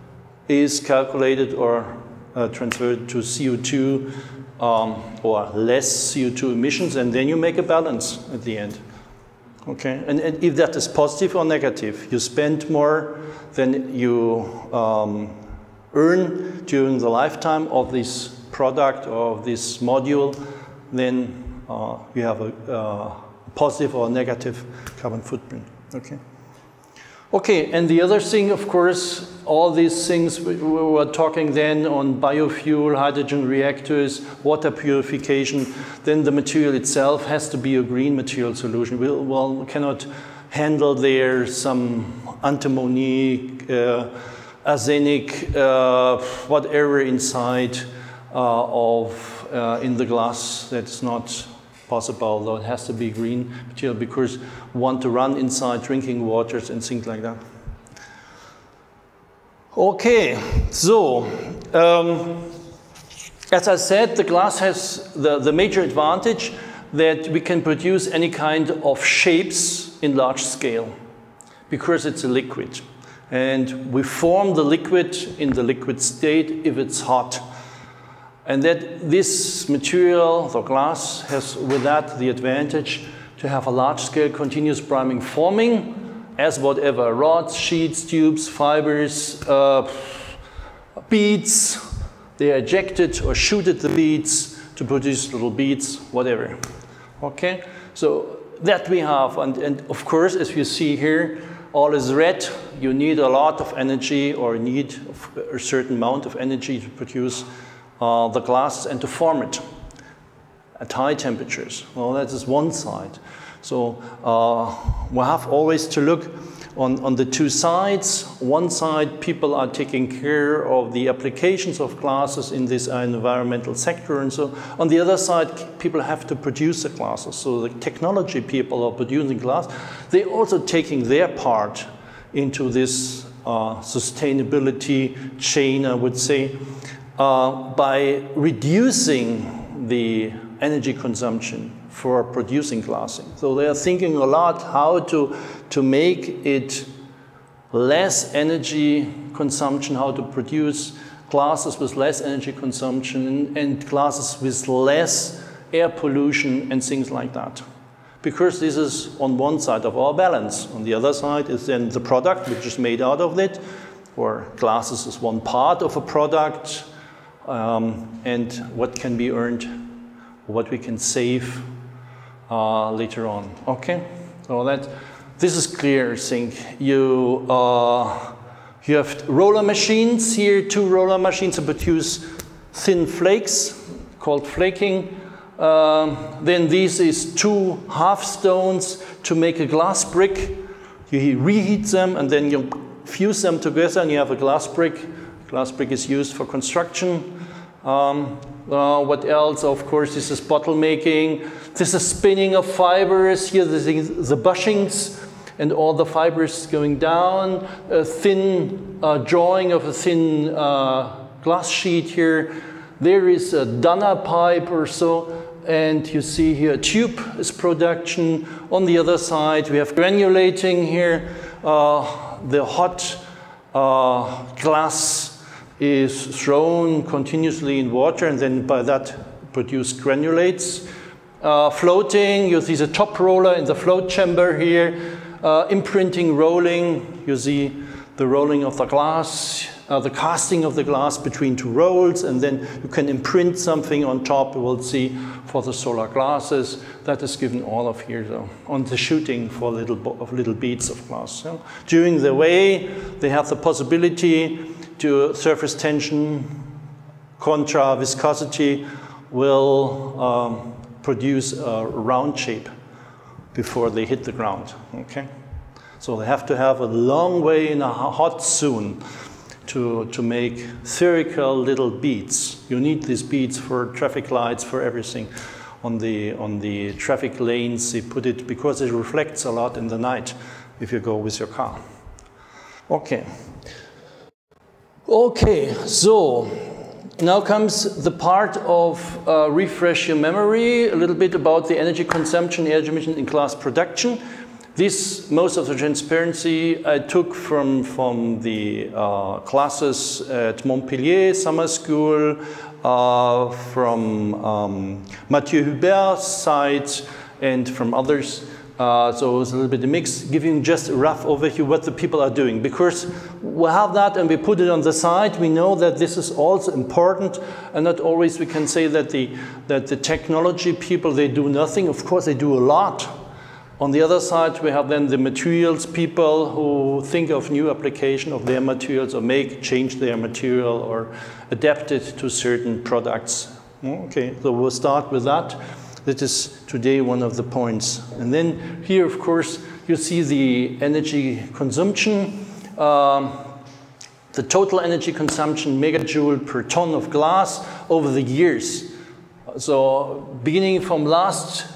is calculated or uh, transferred to C O two um, or less C O two emissions, and then you make a balance at the end. Okay, and, and if that is positive or negative, you spend more than you um, earn during the lifetime of this product or of this module, then uh, you have a uh, positive or negative carbon footprint. Okay. Okay, and the other thing, of course, all these things we, we were talking then on biofuel, hydrogen reactors, water purification, then the material itself has to be a green material solution. We well, cannot handle there some antimony, uh, arsenic, uh, whatever inside uh, of uh, in the glass. That's not possible, though it has to be green material because we want to run inside drinking waters and things like that. Okay, so um, as I said, the glass has the, the major advantage that we can produce any kind of shapes in large scale because it's a liquid. And we form the liquid in the liquid state if it's hot. And that this material, the glass, has with that the advantage to have a large-scale continuous priming forming as whatever, rods, sheets, tubes, fibers, uh, beads. They are ejected or shoot at the beads to produce little beads, whatever. Okay, so that we have, and, and of course, as you see here, all is red. You need a lot of energy or need a certain amount of energy to produce Uh, the glass and to form it at high temperatures. Well, that is one side. So uh, we have always to look on, on the two sides. One side, people are taking care of the applications of glasses in this environmental sector, and so on the other side, people have to produce the glasses. So the technology people are producing glass. They're also taking their part into this uh, sustainability chain, I would say. Uh, by reducing the energy consumption for producing glassing. So they are thinking a lot how to, to make it less energy consumption, how to produce glasses with less energy consumption and glasses with less air pollution and things like that. Because this is on one side of our balance. On the other side is then the product which is made out of it, or glasses is one part of a product. Um, and what can be earned, what we can save uh, later on. Okay, so that this is clear. I think you uh, you have roller machines here, two roller machines to produce thin flakes called flaking. Um, then this is two half stones to make a glass brick. You reheat them and then you fuse them together, and you have a glass brick. Glass brick is used for construction. Um, uh, what else? Of course, this is bottle making. This is spinning of fibers. Here, the, the bushings and all the fibers going down. A thin uh, drawing of a thin uh, glass sheet here. There is a Dunner pipe or so. And you see here a tube is production. On the other side, we have granulating here. Uh, the hot uh, glass is thrown continuously in water and then by that produce granulates. Uh, floating, you see the top roller in the float chamber here. Uh, imprinting, rolling, you see the rolling of the glass, uh, the casting of the glass between two rolls, and then you can imprint something on top. You will see for the solar glasses. That is given all of here, though, on the shooting for little, of little beads of glass. So during the way, they have the possibility to surface tension, contra viscosity will um, produce a round shape before they hit the ground. Okay, so they have to have a long way in a hot zone to to make spherical little beads. You need these beads for traffic lights, for everything. On the on the traffic lanes, they put it because it reflects a lot in the night if you go with your car. Okay. Okay, so now comes the part of uh, refresh your memory, a little bit about the energy consumption, energy emission in glass production. This, most of the transparency I took from, from the uh, classes at Montpellier Summer School, uh, from um, Mathieu Hubert's site and from others. Uh, so it's a little bit of a mix, giving just a rough overview what the people are doing. Because we have that and we put it on the side, we know that this is also important, and not always we can say that the, that the technology people, they do nothing. Of course, they do a lot. On the other side, we have then the materials people who think of new application of their materials or make, change their material or adapt it to certain products. Okay, so we'll start with that. That is today one of the points. And then here, of course, you see the energy consumption. Um, the total energy consumption, megajoule per ton of glass over the years. So beginning from last,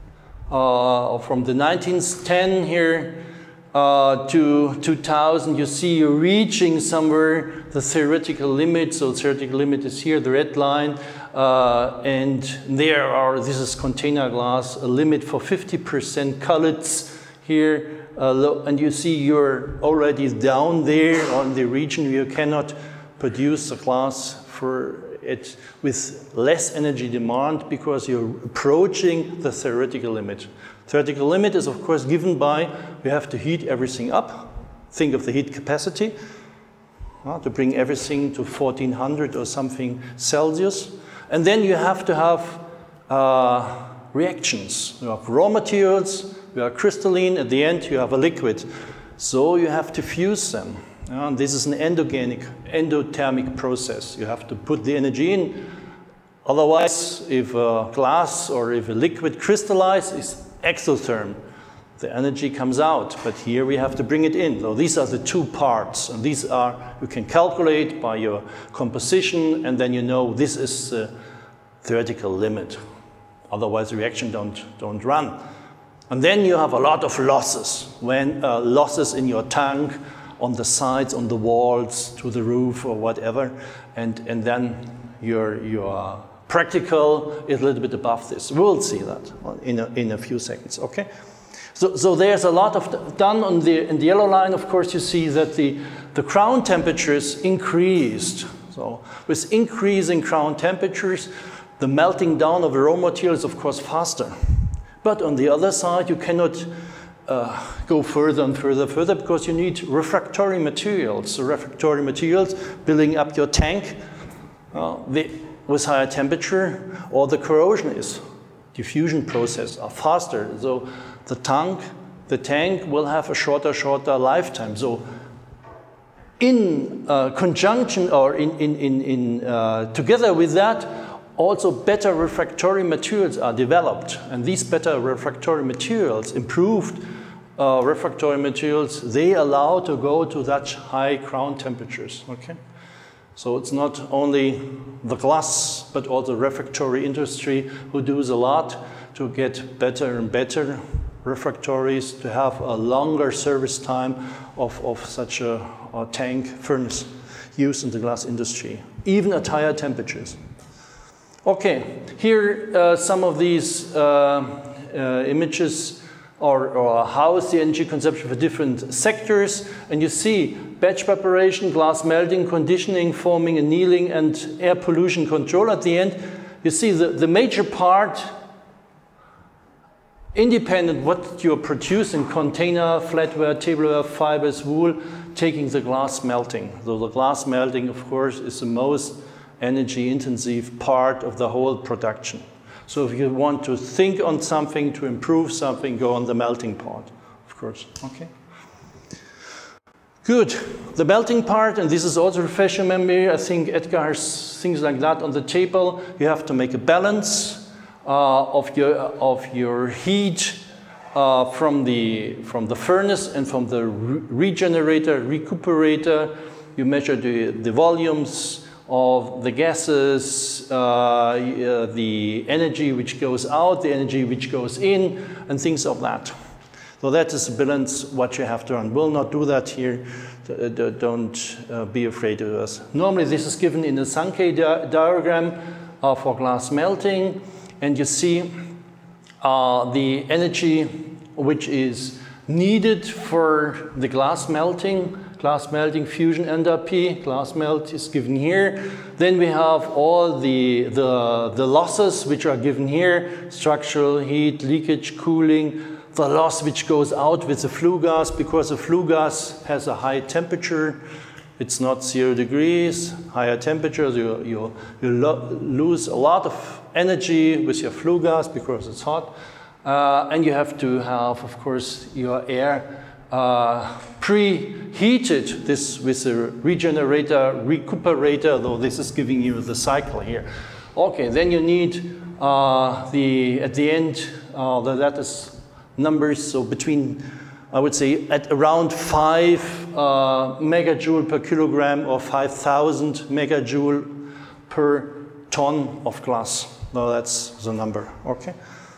uh, from the nineteen ten here uh, to two thousand, you see you're reaching somewhere the theoretical limit. So theoretical limit is here, the red line. Uh, and there are, this is container glass, a limit for fifty percent cullets here. Uh, and you see you're already down there on the region. You cannot produce the glass for it with less energy demand because you're approaching the theoretical limit. Theoretical limit is of course given by, you have to heat everything up. Think of the heat capacity uh, to bring everything to fourteen hundred or something Celsius. And then you have to have uh, reactions. You have raw materials, you are crystalline, at the end you have a liquid. So you have to fuse them. Uh, this is an endogenic, endothermic process. You have to put the energy in. Otherwise, if a glass or if a liquid crystallizes, it's exotherm. The energy comes out, but here we have to bring it in. So these are the two parts, and these are, you can calculate by your composition, and then you know this is the theoretical limit. Otherwise, the reaction don't, don't run. And then you have a lot of losses, when uh, losses in your tank, on the sides, on the walls, to the roof or whatever, and, and then your, your practical is a little bit above this. We'll see that in a, in a few seconds, okay? So, so there's a lot of done on the, in the yellow line, of course, you see that the, the crown temperatures increased. So with increasing crown temperatures, the melting down of the raw material is, of course, faster. But on the other side, you cannot uh, go further and further, further, because you need refractory materials. So refractory materials building up your tank uh, the, with higher temperature, or the corrosion is, diffusion process are faster. So the tank, the tank will have a shorter, shorter lifetime. So in uh, conjunction or in, in, in, in uh, together with that, also better refractory materials are developed. And these better refractory materials, improved uh, refractory materials, they allow to go to that high crown temperatures, okay? So it's not only the glass, but also the refractory industry who does a lot to get better and better refractories, to have a longer service time of, of such a, a tank furnace used in the glass industry, even at higher temperatures. Okay, here uh, some of these uh, uh, images or, or house the energy consumption for different sectors, and you see batch preparation, glass melting, conditioning, forming, annealing, and air pollution control. At the end, you see the, the major part, independent what you're producing, container, flatware, tableware, fibers, wool, taking the glass melting. So the glass melting, of course, is the most energy intensive part of the whole production. So if you want to think on something, to improve something, go on the melting part, of course, okay? Good, the melting part, and this is also refresh your memory. I think Edgar has things like that on the table. You have to make a balance uh, of your, of your heat uh, from, the, from the furnace and from the re regenerator, recuperator. You measure the, the volumes of the gases, uh, uh, the energy which goes out, the energy which goes in, and things of that. So that is a balance what you have to run. We'll not do that here. Don't uh, be afraid of us. Normally this is given in a Sankey di diagram uh, for glass melting, and you see uh, the energy which is needed for the glass melting. Glass melting, fusion enthalpy, glass melt is given here. Then we have all the, the, the losses which are given here, structural heat, leakage, cooling, the loss which goes out with the flue gas, because the flue gas has a high temperature. It's not zero degrees, higher temperatures, you, you, you lo lose a lot of energy with your flue gas because it's hot. Uh, and you have to have, of course, your air uh, preheated, this with a regenerator, recuperator, though this is giving you the cycle here. Okay, then you need uh, the, at the end, uh, the lattice numbers, so between, I would say, at around five uh, megajoule per kilogram or five thousand megajoule per ton of glass. Now that's the number, okay?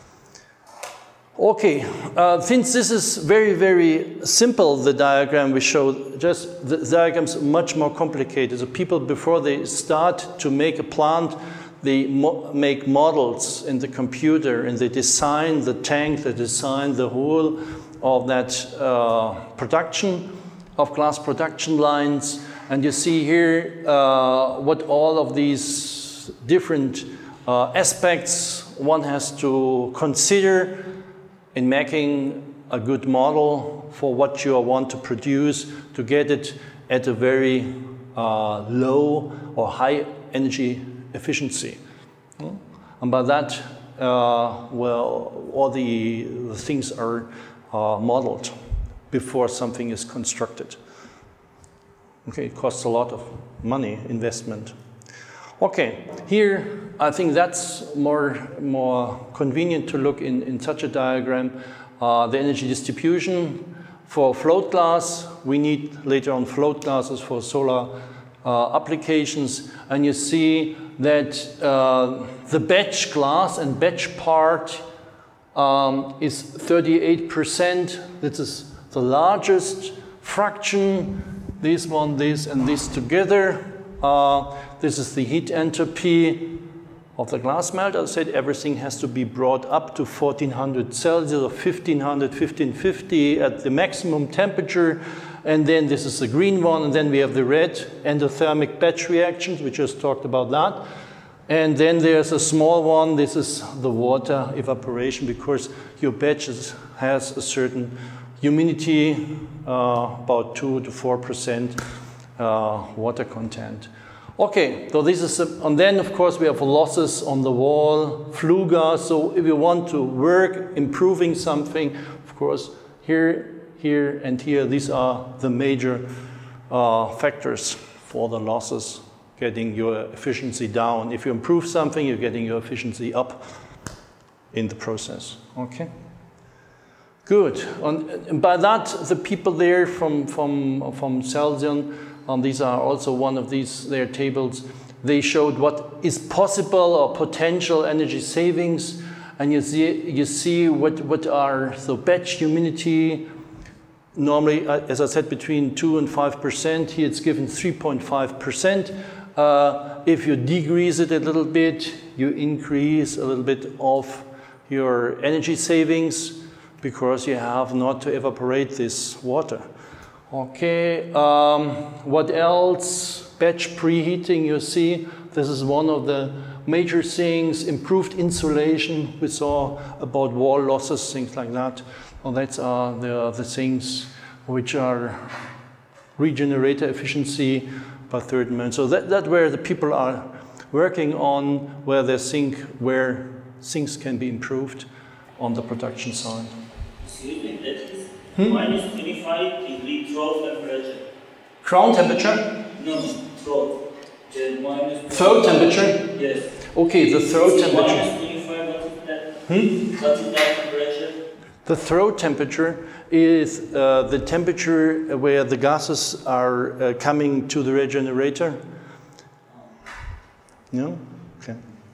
Okay, uh, since this is very, very simple, the diagram we showed, just the diagram's much more complicated. So people, before they start to make a plant, they mo make models in the computer and they design the tank, they design the whole of that uh, production, of glass production lines. And you see here uh, what all of these different uh, aspects one has to consider in making a good model for what you want to produce to get it at a very uh, low or high energy efficiency. And by that, uh, well, all the, the things are uh, modeled before something is constructed. Okay, it costs a lot of money, investment. Okay, here I think that's more, more convenient to look in, in such a diagram. Uh, the energy distribution for float glass, we need later on float glasses for solar uh, applications, and you see that uh, the batch glass and batch part um, is thirty-eight percent. This is the largest fraction, this one, this, and this together. Uh, this is the heat entropy of the glass melt. As I said, everything has to be brought up to fourteen hundred Celsius or fifteen hundred, fifteen fifty at the maximum temperature. And then this is the green one, and then we have the red endothermic batch reactions. We just talked about that. And then there's a small one. This is the water evaporation, because your batch has a certain humidity, uh, about two to four percent uh, water content. Okay, so this is, a, and then of course we have losses on the wall, flue gas. So if you want to work improving something, of course, here, here, and here, these are the major uh, factors for the losses, getting your efficiency down. If you improve something, you're getting your efficiency up in the process. Okay. Good. And by that, the people there from from from Celsion, um, these are also one of these their tables. They showed what is possible or potential energy savings, and you see you see what what are the batch humidity. Normally, as I said, between two and five percent. Here it's given three point five percent. Uh, if you decrease it a little bit, you increase a little bit of your energy savings, because you have not to evaporate this water. Okay, um, what else? Batch preheating, you see, this is one of the major things. Improved insulation, we saw about wall losses, things like that. Well, that's uh, the, the things which are regenerator efficiency by third man. So that, that's where the people are working on, where they think where things can be improved on the production side. Excuse me, that is hmm? minus twenty-five degree throat temperature. Crown temperature? No, throat. The minus throat temperature? Yes. Okay, the throat it's temperature. Minus twenty-five, what is that? Hmm? What is that temperature? The throat temperature is uh, the temperature where the gases are uh, coming to the regenerator. No? Okay.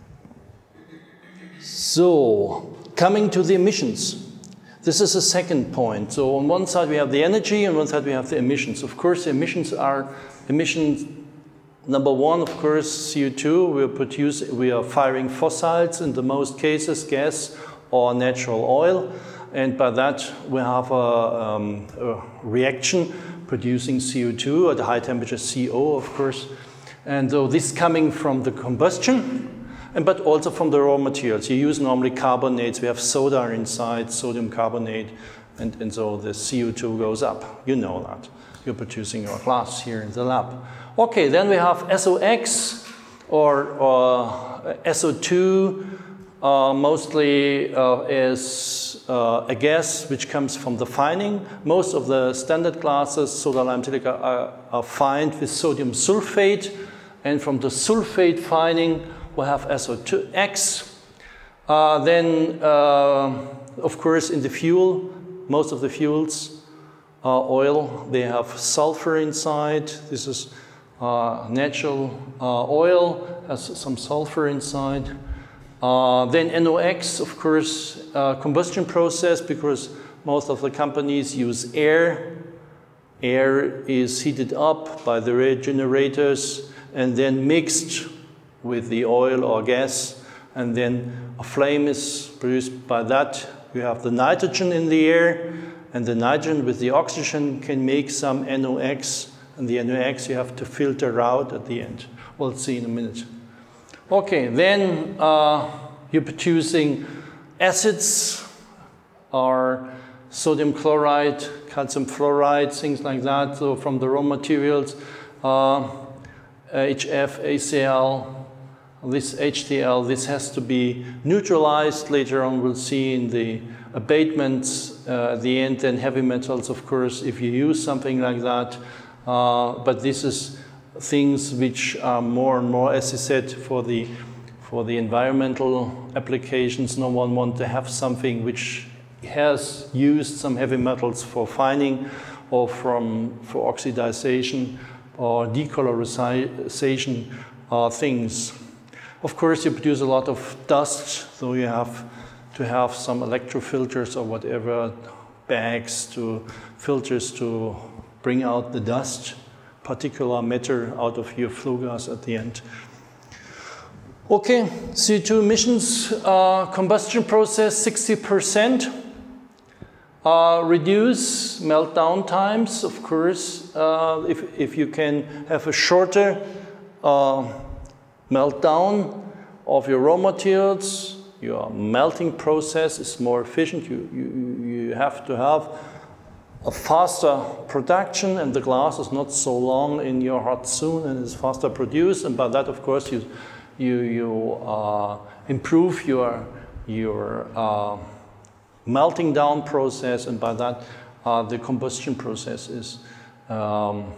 So, coming to the emissions. This is the second point. So on one side we have the energy, on one side we have the emissions. Of course, the emissions are emissions. Number one, of course, C O two. We are produce, we are firing fossils in the most cases, gas or natural oil, and by that we have a, um, a reaction producing C O two at a high temperature, C O, of course. And so this coming from the combustion. And but also from the raw materials. You use normally carbonates. We have soda inside, sodium carbonate, and, and so the C O two goes up. You know that. You're producing your glass here in the lab. Okay, then we have S O X or, or S O two. uh, mostly uh, is uh, a gas which comes from the fining. Most of the standard glasses, soda lime silica, are, are fined with sodium sulfate, and from the sulfate fining we have S O two X. Uh, then, uh, of course, in the fuel, most of the fuels, uh, oil, they have sulfur inside. This is uh, natural uh, oil, has some sulfur inside. Uh, then N O X, of course, uh, combustion process, because most of the companies use air. Air is heated up by the regenerators and then mixed with the oil or gas, and then a flame is produced by that. You have the nitrogen in the air, and the nitrogen with the oxygen can make some N O X, and the N O X you have to filter out at the end. We'll see in a minute. Okay, then uh, you're producing acids, or sodium chloride, calcium fluoride, things like that. So from the raw materials, uh, H F, A C L, this H C L, this has to be neutralized. Later on we'll see in the abatements uh, at the end, and heavy metals, of course, if you use something like that. Uh, but this is things which are more and more, as I said, for the, for the environmental applications. No one wants to have something which has used some heavy metals for fining or from, for oxidization or decolorization uh, things. Of course, you produce a lot of dust, so you have to have some electrofilters or whatever, bags to filters to bring out the dust, particular matter out of your flue gas at the end. Okay, C O two emissions, uh, combustion process, sixty percent. Uh, reduce meltdown times, of course, uh, if, if you can have a shorter uh, meltdown of your raw materials, your melting process is more efficient. You, you, you have to have a faster production, and the glass is not so long in your hot zone and is faster produced, and by that, of course, you, you, you uh, improve your, your uh, melting down process, and by that, uh, the combustion process is um,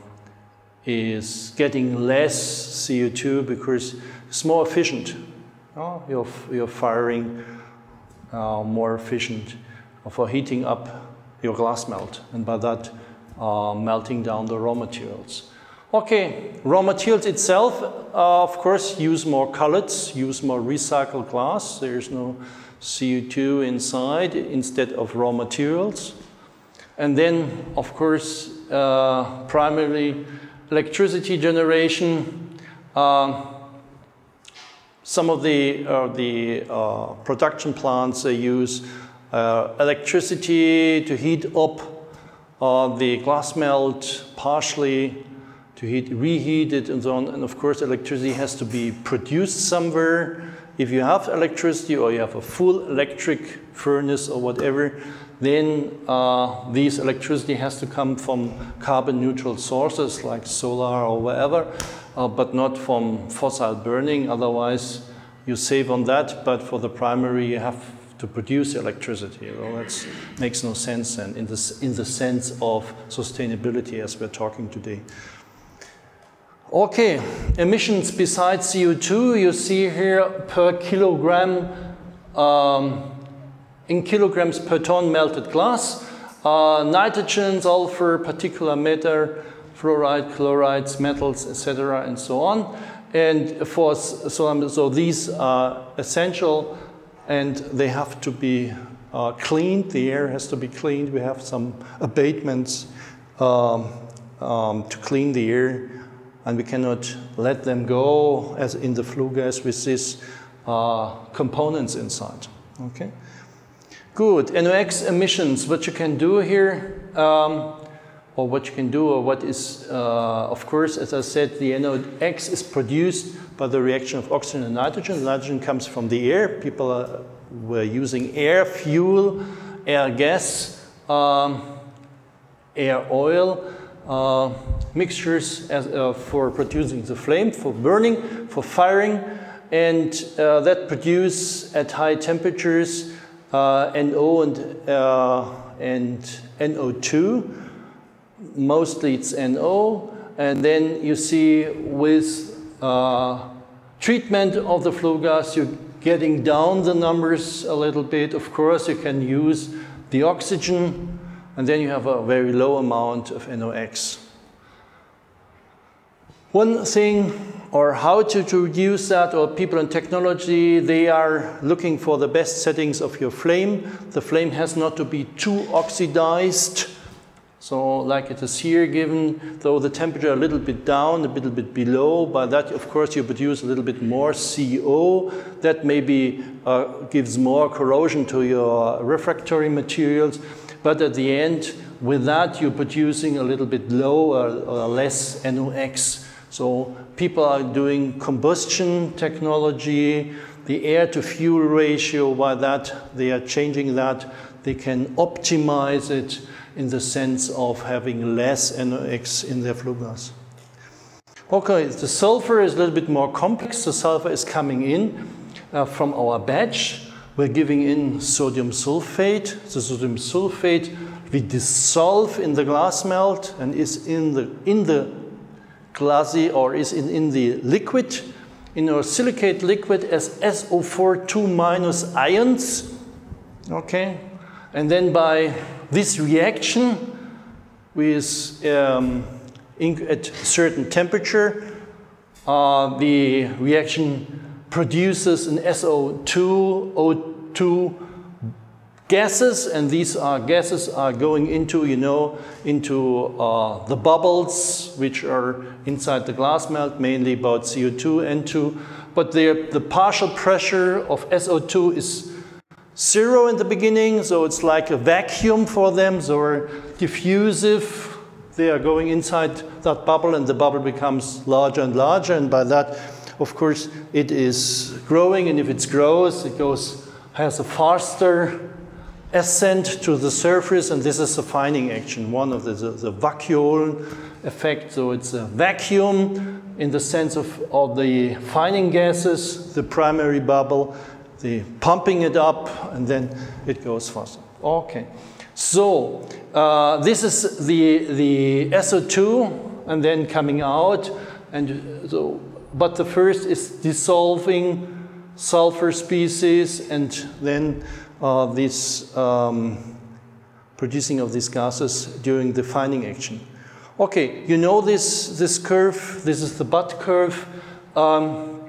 is getting less C O two because it's more efficient. Oh, you're, you're firing uh, more efficient for heating up your glass melt, and by that, uh, melting down the raw materials. Okay, raw materials itself, uh, of course, use more cullets, use more recycled glass. There's no C O two inside instead of raw materials. And then, of course, uh, primarily electricity generation. Uh, some of the, uh, the uh, production plants, they use uh, electricity to heat up uh, the glass melt partially, to heat, reheat it and so on. And of course, electricity has to be produced somewhere. If you have electricity or you have a full electric furnace or whatever, then uh, this electricity has to come from carbon neutral sources like solar or whatever, uh, but not from fossil burning. Otherwise, you save on that, but for the primary, you have to produce electricity. Well, that makes no sense then in the, in the sense of sustainability as we're talking today. Okay, emissions besides C O two, you see here per kilogram, um, in kilograms per ton melted glass, uh, nitrogen, sulfur, particulate matter, fluoride, chlorides, metals, et cetera, and so on. And for so, so these are essential, and they have to be uh, cleaned. The air has to be cleaned. We have some abatements um, um, to clean the air. And we cannot let them go as in the flue gas with these uh, components inside. Okay, good. N O X emissions. What you can do here, um, or what you can do, or what is, uh, of course, as I said, the N O X is produced by the reaction of oxygen and nitrogen. The nitrogen comes from the air. People are, were using air fuel, air gas, um, air oil. Uh, mixtures as, uh, for producing the flame, for burning, for firing, and uh, that produce at high temperatures uh, N O and, uh, and N O two. Mostly it's N O, and then you see with uh, treatment of the flue gas, you're getting down the numbers a little bit. Of course, you can use the oxygen, and then you have a very low amount of N O X. One thing, or how to, to reduce that, or people in technology, they are looking for the best settings of your flame. The flame has not to be too oxidized. So like it is here given, though the temperature a little bit down, a little bit below, by that of course you produce a little bit more C O. That maybe uh, gives more corrosion to your refractory materials. But at the end, with that you're producing a little bit low or, or less N O X. So people are doing combustion technology, the air to fuel ratio, by that they are changing that. They can optimize it in the sense of having less N O X in their flue gas. Okay, the sulfur is a little bit more complex. The sulfur is coming in uh, from our batch. We're giving in sodium sulfate. The sodium sulfate we dissolve in the glass melt and is in the, in the glassy, or is in, in the liquid, in our silicate liquid as S O four two minus ions. Okay, and then by this reaction with um, at certain temperature, uh, the reaction produces an S O two O two gases, and these are gases are going into, you know, into uh, the bubbles which are inside the glass melt, mainly about C O two, N two, but the partial pressure of S O two is zero in the beginning, so it's like a vacuum for them, so are diffusive. They are going inside that bubble, and the bubble becomes larger and larger, and by that, of course, it is growing, and if it grows, it goes, has a faster ascent to the surface, and this is the fining action, one of the, the, the vacuole effect. So it's a vacuum in the sense of, of the fining gases, the primary bubble, the pumping it up, and then it goes faster. Okay, so uh, this is the, the S O two, and then coming out, and so, but the first is dissolving sulfur species, and then uh, this um, producing of these gases during the fining action. Okay, you know this, this curve, this is the butt curve, um,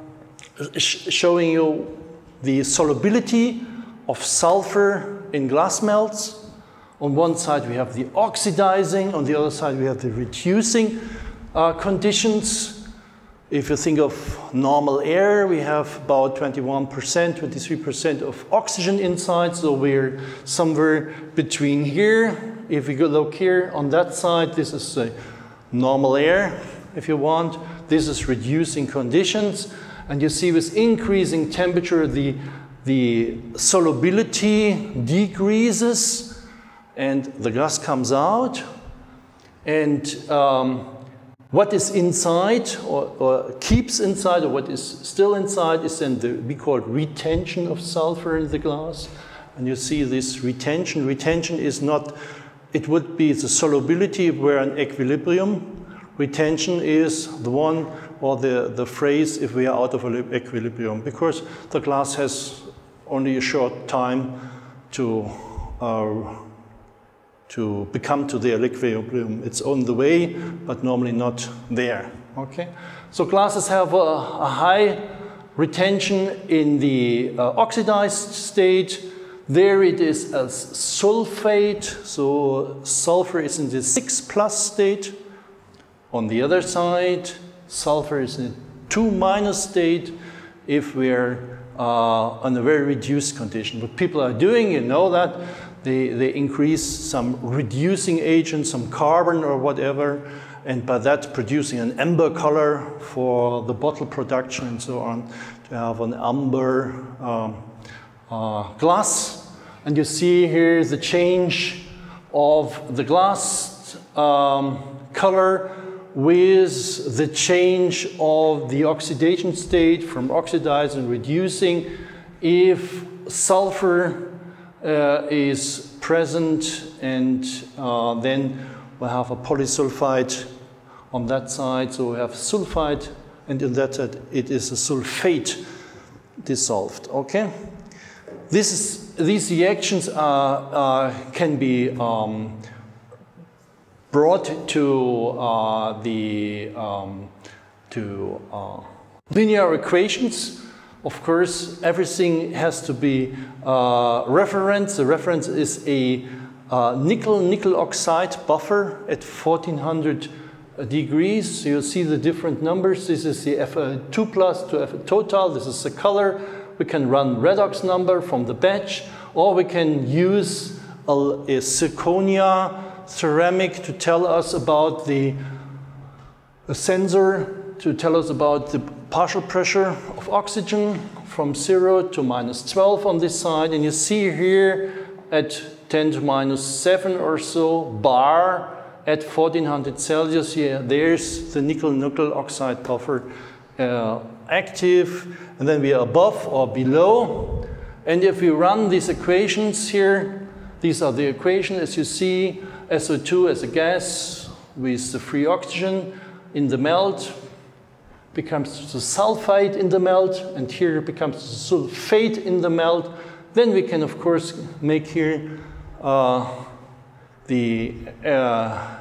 sh showing you the solubility of sulfur in glass melts. On one side we have the oxidizing, on the other side we have the reducing uh, conditions. If you think of normal air, we have about twenty-one percent, twenty-three percent of oxygen inside, so we're somewhere between here. If we go look here on that side, this is uh, normal air, if you want. This is reducing conditions. And you see with increasing temperature, the, the solubility decreases and the gas comes out. And um, what is inside, or, or keeps inside, or what is still inside, is then the, we call it retention of sulfur in the glass. And you see this retention. Retention is not, it would be the solubility where an equilibrium. Retention is the one, or the, the phrase, if we are out of equilibrium, because the glass has only a short time to, uh, to become to the equilibrium. It's on the way, but normally not there, okay? So glasses have a, a high retention in the uh, oxidized state. There it is as sulfate, so sulfur is in the six plus state. On the other side, sulfur is in a two minus state if we're uh, on a very reduced condition. What people are doing, you know that, they, they increase some reducing agent, some carbon or whatever, and by that producing an amber color for the bottle production and so on, to have an amber um, uh, glass. And you see here the change of the glass um, color with the change of the oxidation state from oxidizing and reducing. If sulfur uh, is present, and uh, then we have a polysulfide on that side, so we have sulfide, and in that side it is a sulfate dissolved. Okay, this is, these reactions are, uh, can be um, brought to uh, the um, to uh, linear equations. Of course, everything has to be uh, reference. The reference is a uh, nickel nickel oxide buffer at fourteen hundred degrees. So you see the different numbers. This is the F two plus to F total. This is the color. We can run redox number from the batch, or we can use a, a zirconia ceramic to tell us about the a sensor to tell us about the partial pressure of oxygen from zero to minus twelve on this side. And you see here at ten to minus seven or so bar at fourteen hundred Celsius here, there's the nickel nickel oxide buffer uh, active, and then we are above or below. And if we run these equations here, these are the equations as you see, S O two as a gas with the free oxygen in the melt becomes the sulfide in the melt, and here it becomes the sulfate in the melt. Then we can of course make here uh, the, uh,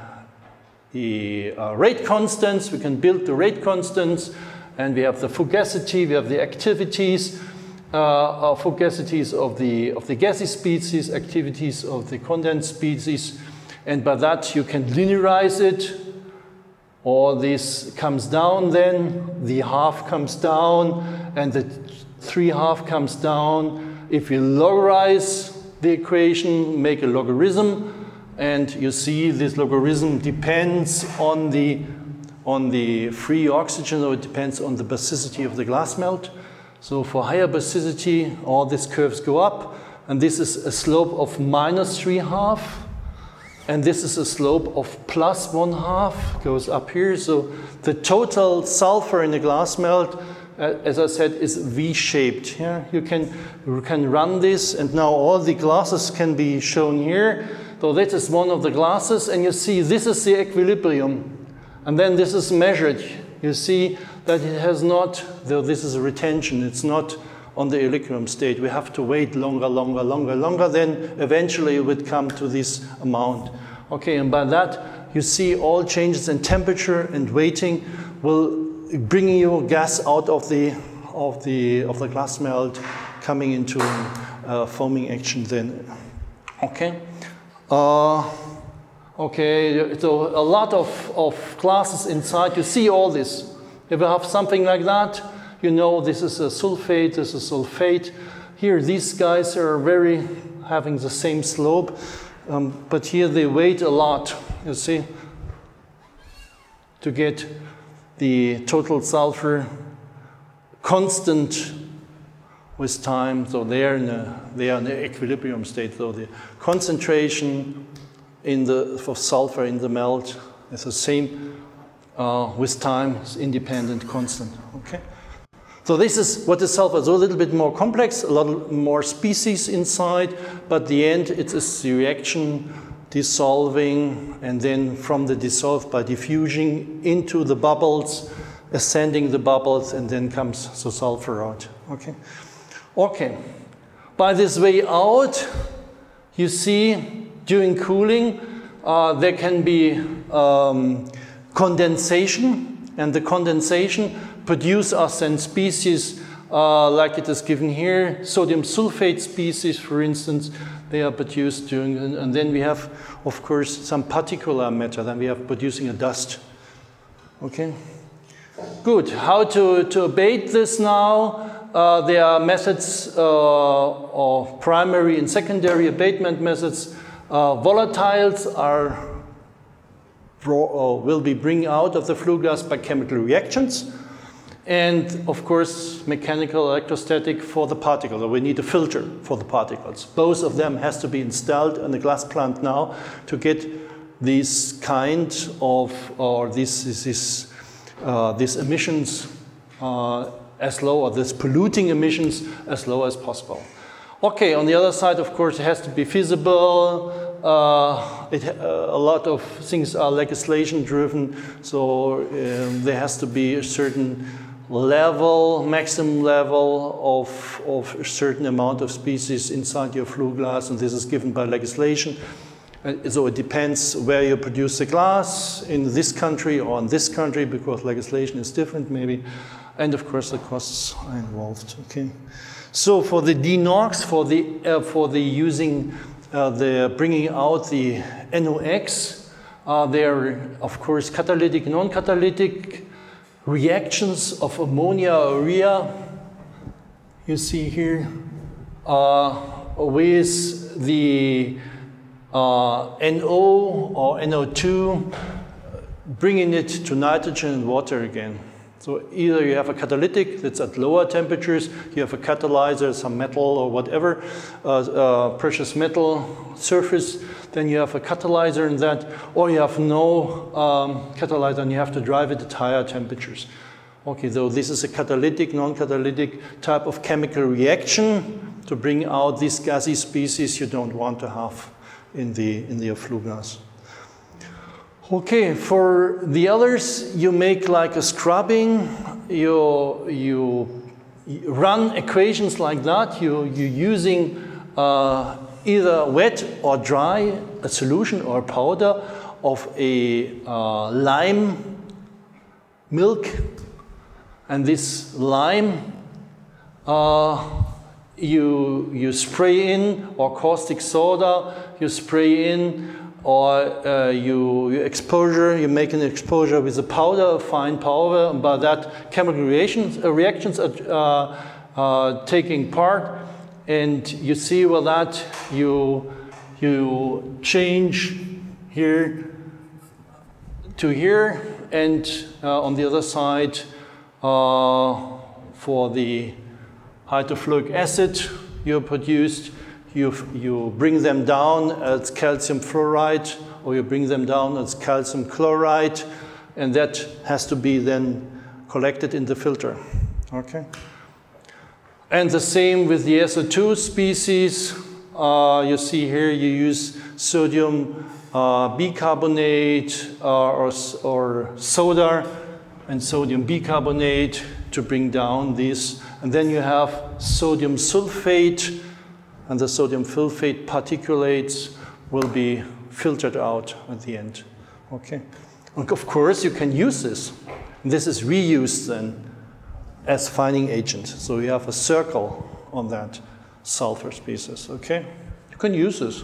the uh, rate constants. We can build the rate constants, and we have the fugacity, we have the activities, uh, fugacities of the, of the gaseous species, activities of the condensed species. And by that you can linearize it. All this comes down then, the half comes down, and the three half comes down. If you logarize the equation, make a logarithm, and you see this logarithm depends on the, on the free oxygen, or it depends on the basicity of the glass melt. So for higher basicity, all these curves go up, and this is a slope of minus three half. And this is a slope of plus one half, goes up here. So the total sulfur in the glass melt, uh, as I said, is V-shaped. Yeah? You can, you can run this, and now all the glasses can be shown here. So this is one of the glasses, and you see this is the equilibrium. And then this is measured. You see that it has not, though this is a retention, it's not on the equilibrium state. We have to wait longer, longer, longer, longer, then eventually it would come to this amount. Okay, and by that you see all changes in temperature and weighting will bring you gas out of the, of the, of the glass melt coming into uh, foaming action then. Okay. Uh, okay, so a lot of, of glasses inside, you see all this. If you have something like that, you know this is a sulfate, this is a sulfate. Here these guys are very having the same slope, um, but here they weight a lot, you see, to get the total sulfur constant with time. So they are in a, they are in the equilibrium state. So the concentration in the, for sulfur in the melt is the same uh, with time, it's independent, constant. Okay. So this is what is sulfur. So a little bit more complex, a lot more species inside, but the end it is the reaction dissolving, and then from the dissolved by diffusion into the bubbles, ascending the bubbles, and then comes the sulfur out. Okay. Okay. By this way out, you see during cooling uh, there can be um, condensation, and the condensation produce us then species uh, like it is given here. Sodium sulfate species, for instance, they are produced during, and, and then we have, of course, some particular matter. Then we have producing a dust. Okay, good. How to, to abate this now? Uh, there are methods uh, of primary and secondary abatement methods. Uh, volatiles are or will be bring out of the flue gas by chemical reactions. And of course, mechanical electrostatic for the particle. We need a filter for the particles. Both of them has to be installed in the glass plant now to get this kind of, or this, this, this, uh, these emissions uh, as low, or this polluting emissions as low as possible. Okay, on the other side, of course, it has to be feasible. Uh, it, uh, a lot of things are legislation driven, so um, there has to be a certain level, maximum level of, of a certain amount of species inside your flue glass, and this is given by legislation. Uh, so it depends where you produce the glass, in this country or in this country, because legislation is different maybe. And of course the costs are involved, okay. So for the D NOx, for the, uh, for the using, uh, the bringing out the N O X, uh, there are of course catalytic, non-catalytic reactions of ammonia or urea, you see here, uh, with the uh, N O or N O two, bringing it to nitrogen and water again. So either you have a catalytic that's at lower temperatures, you have a catalyzer, some metal or whatever, uh, uh, precious metal surface, then you have a catalyzer in that, or you have no um, catalyzer and you have to drive it at higher temperatures. Okay, so this is a catalytic, non-catalytic type of chemical reaction to bring out these gassy species you don't want to have in the, in the flue gas. Okay, for the others, you make like a scrubbing, you, you, you run equations like that, you, you're using uh, either wet or dry, a solution or a powder of a uh, lime milk, and this lime uh, you, you spray in, or caustic soda, you spray in, or uh, you, you exposure, you make an exposure with a powder, a fine powder, and by that chemical reactions, uh, reactions are uh, uh, taking part, and you see with that you, you change here to here, and uh, on the other side uh, for the hydrofluoric acid you produced, You, you bring them down as calcium fluoride, or you bring them down as calcium chloride, and that has to be then collected in the filter. Okay? And the same with the S O two species. Uh, you see here you use sodium uh, bicarbonate uh, or, or soda and sodium bicarbonate to bring down these. And then you have sodium sulfate, and the sodium sulfate particulates will be filtered out at the end. Okay? And of course, you can use this. This is reused then as fining agent. So you have a circle on that sulfur species. Okay? You can use this.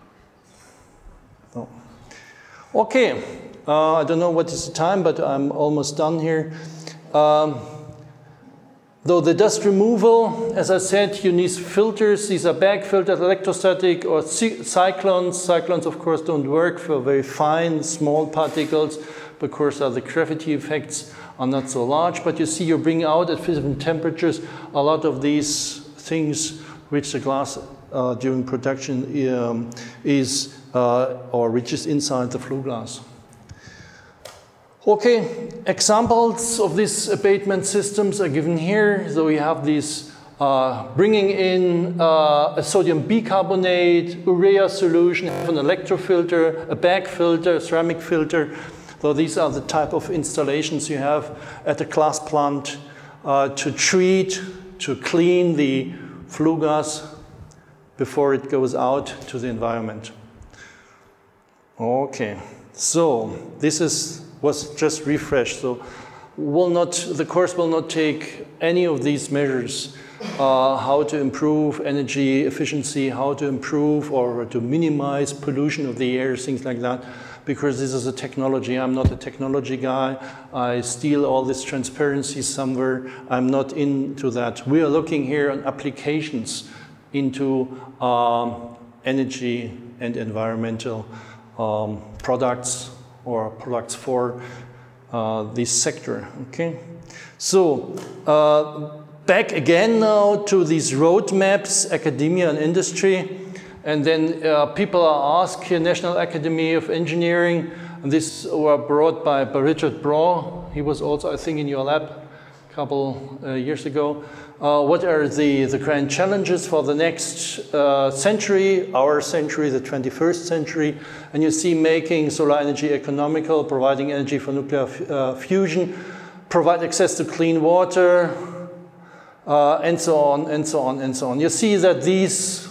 No. Okay. Uh, I don't know what is the time, but I'm almost done here. Um, Though the dust removal, as I said, you need filters. These are bag filters, electrostatic or cyclones. Cyclones, of course, don't work for very fine, small particles because uh, the gravity effects are not so large. But you see, you bring out at different temperatures a lot of these things which the glass uh, during production um, is uh, or reaches inside the flue glass. Okay, examples of these abatement systems are given here. So we have these uh, bringing in uh, a sodium bicarbonate, urea solution, have an electrofilter, a bag filter, a ceramic filter. So these are the type of installations you have at a glass plant uh, to treat, to clean the flue gas before it goes out to the environment. Okay, so this is was just refreshed, so will not, the course will not take any of these measures, uh, how to improve energy efficiency, how to improve or to minimize pollution of the air, things like that, because this is a technology. I'm not a technology guy. I steal all this transparency somewhere. I'm not into that. We are looking here on applications into um, energy and environmental um, products, or products for uh, this sector, okay? So, uh, back again now to these roadmaps, academia and industry. And then uh, people are asked here, National Academy of Engineering, and this were brought by, by Richard Braw. He was also, I think, in your lab a couple uh, years ago. Uh, what are the, the grand challenges for the next uh, century, our century, the twenty-first century? And you see making solar energy economical, providing energy for nuclear uh, fusion, provide access to clean water, uh, and so on, and so on, and so on. You see that these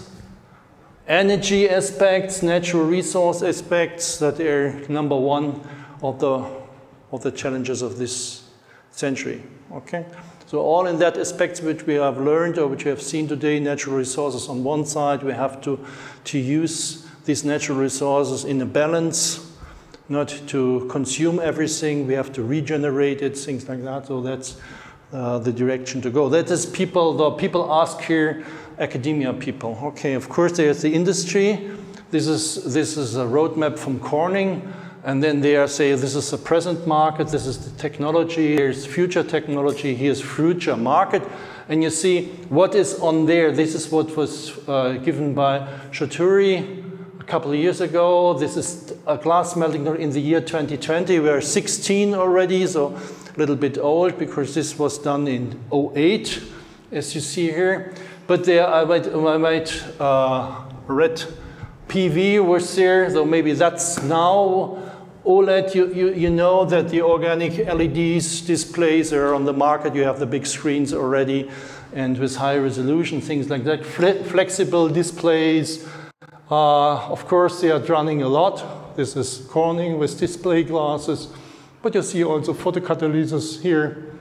energy aspects, natural resource aspects, that are number one of the, of the challenges of this century, okay? So all in that aspects which we have learned or which we have seen today, natural resources on one side, we have to, to use these natural resources in a balance, not to consume everything, we have to regenerate it, things like that, so that's uh, the direction to go. That is people, the people ask here, academia people. Okay, of course there's the industry, this is, this is a roadmap from Corning, and then they are saying this is the present market, this is the technology, here's future technology, here's future market. And you see what is on there. This is what was uh, given by Shoturi a couple of years ago. This is a glass melting in the year twenty twenty. We are sixteen already, so a little bit old because this was done in oh eight, as you see here. But there I might, I might uh, read P V was there, so maybe that's now. OLED, you, you, you know that the organic L E Ds displays are on the market. You have the big screens already, and with high resolution, things like that. Fle flexible displays, uh, of course, they are running a lot. This is Corning with display glasses, but you see also photocatalysis here,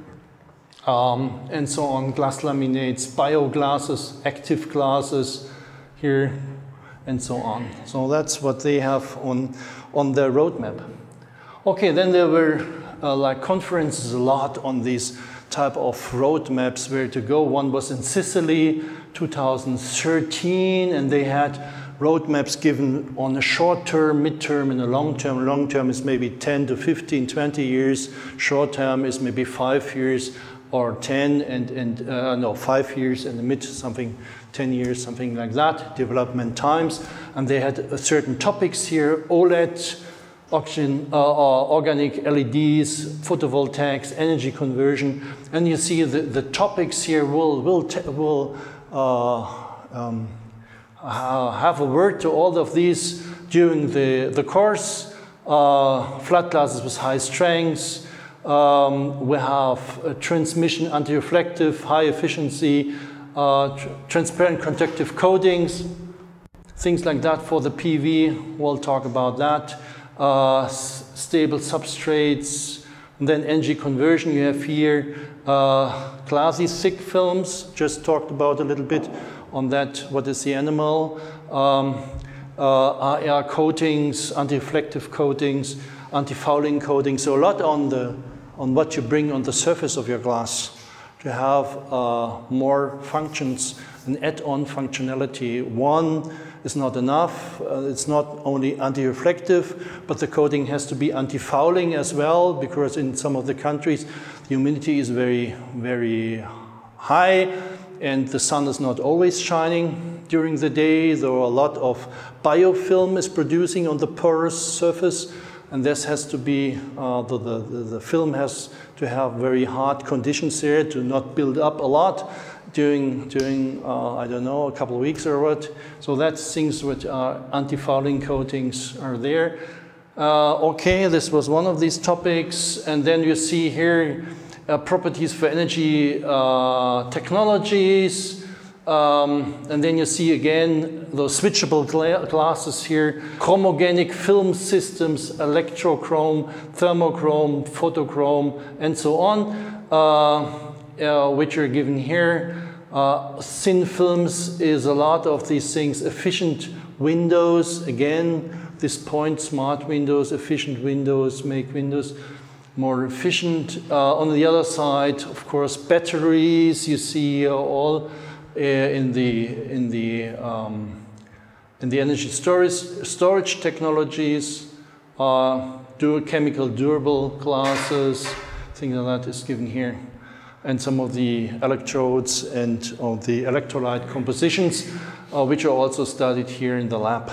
um, and so on, glass laminates, bio glasses, active glasses here, and so on. So that's what they have on, on their roadmap. Okay, then there were uh, like conferences a lot on these type of roadmaps where to go. One was in Sicily, two thousand thirteen, and they had roadmaps given on a short term, mid term, and a long term. Long term is maybe ten to fifteen, twenty years. Short term is maybe five years or ten, and, and uh, no, five years, and the mid something, ten years, something like that, development times. And they had uh, certain topics here, OLED, oxygen, uh, uh, organic L E Ds, photovoltaics, energy conversion. And you see the, the topics here will, will, will uh, um, uh, have a word to all of these during the, the course. Uh, flat glasses with high strengths. Um, we have uh, transmission, anti-reflective, high efficiency, uh, tr transparent conductive coatings, things like that for the P V. We'll talk about that. Uh, stable substrates, and then energy conversion. You have here uh, glassy thick films. Just talked about a little bit on that. What is the animal? Um, uh, R R coatings, anti-reflective coatings, anti-fouling coatings. So a lot on the on what you bring on the surface of your glass to have uh, more functions and add-on functionality. One is not enough. Uh, it's not only anti-reflective, but the coating has to be anti-fouling as well, because in some of the countries the humidity is very, very high, and the sun is not always shining during the day. Though a lot of biofilm is producing on the porous surface, and this has to be, uh, the, the, the film has to have very hard conditions there to not build up a lot during, during uh, I don't know, a couple of weeks or what. So that's things which are anti-fouling coatings are there. Uh, okay, this was one of these topics. And then you see here uh, properties for energy uh, technologies. Um, and then you see again those switchable gla glasses here, chromogenic film systems, electrochrome, thermochrome, photochrome, and so on, uh, uh, which are given here. Uh, thin films is a lot of these things. Efficient windows, again, this point, smart windows, efficient windows, make windows more efficient. Uh, on the other side, of course, batteries, you see uh, all Uh, in the in the um, in the energy storage storage technologies, uh, dual chemical durable glasses, things like that is given here, and some of the electrodes and of the electrolyte compositions. uh, which are also studied here in the lab.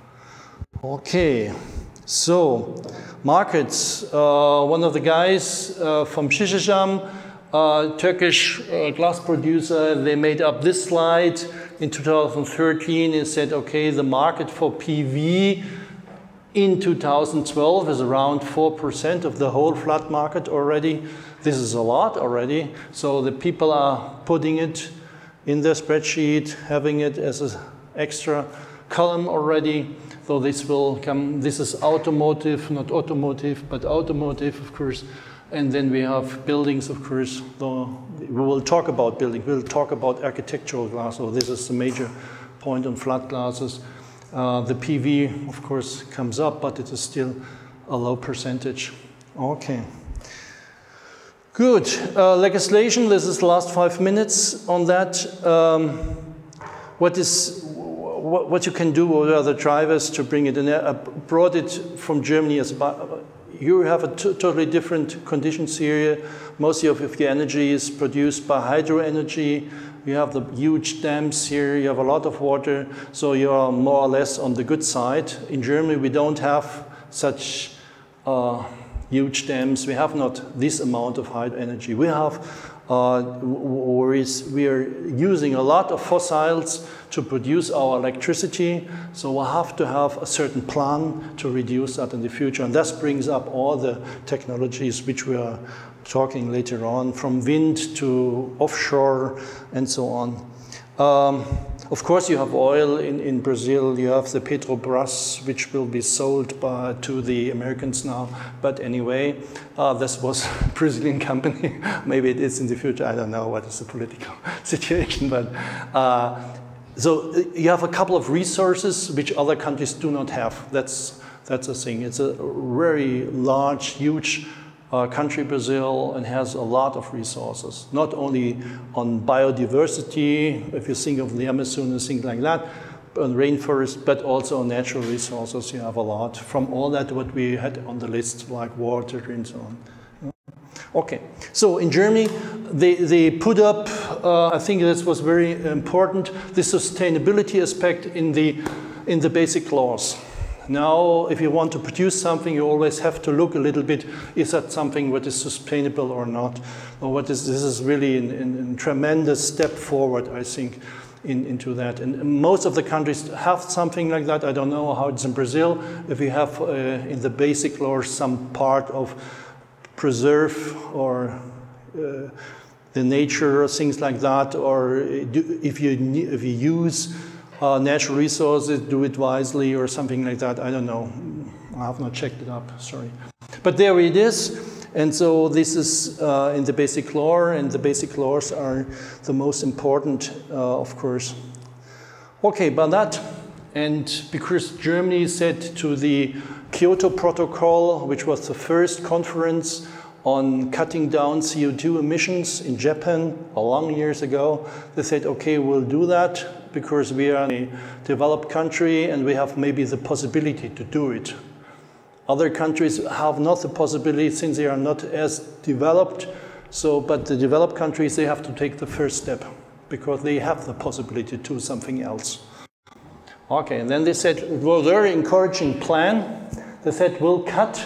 Okay, so markets. Uh, one of the guys uh, from Şişecam, uh, Turkish uh, glass producer, they made up this slide in two thousand thirteen and said, okay, the market for P V in two thousand twelve is around four percent of the whole flood market already. This is a lot already. So the people are putting it in their spreadsheet, having it as an extra column already. So this will come, this is automotive, not automotive, but automotive, of course. And then we have buildings, of course. We will talk about building. We'll talk about architectural glass. So this is the major point on flood glasses. Uh, the P V, of course, comes up, but it is still a low percentage. Okay. Good. Uh, legislation, this is the last five minutes on that. Um, what is, what, what you can do, what are the drivers to bring it in? I brought it from Germany as about, you have a t totally different conditions here. Most of the energy is produced by hydro energy. You have the huge dams here, you have a lot of water, so you are more or less on the good side. In Germany, we don't have such uh, huge dams. We have not this amount of hydro energy. We have, uh, we are using a lot of fossils to produce our electricity, so we have to have a certain plan to reduce that in the future. And this brings up all the technologies which we are talking later on, from wind to offshore and so on. Um, of course, you have oil in, in Brazil, you have the Petrobras, which will be sold by, to the Americans now. But anyway, uh, this was a Brazilian company. Maybe it is in the future, I don't know what is the political situation. But uh, so you have a couple of resources which other countries do not have. That's, that's the thing. It's a very large, huge Uh, country, Brazil, and has a lot of resources, not only on biodiversity, if you think of the Amazon and things like that, on rainforest, but also on natural resources. You have a lot from all that what we had on the list, like water and so on. Okay, so in Germany, they, they put up, uh, I think this was very important, the sustainability aspect in the, in the basic laws. Now, if you want to produce something, you always have to look a little bit, is that something what is sustainable or not? Or what is, this is really a tremendous step forward, I think, in, into that. And most of the countries have something like that. I don't know how it's in Brazil. If you have uh, in the basic law some part of preserve or uh, the nature or things like that, or do, if, you, if you use Uh, natural resources, do it wisely or something like that. I don't know. I have not checked it up, sorry. But there it is. And so this is uh, in the basic law, and the basic laws are the most important, uh, of course. Okay, but that, and because Germany said to the Kyoto Protocol, which was the first conference on cutting down C O two emissions in Japan a long years ago, they said, okay, we'll do that because we are a developed country and we have maybe the possibility to do it. Other countries have not the possibility since they are not as developed, so, but the developed countries, they have to take the first step because they have the possibility to do something else. Okay, and then they said, it was a very encouraging plan. They said, we'll cut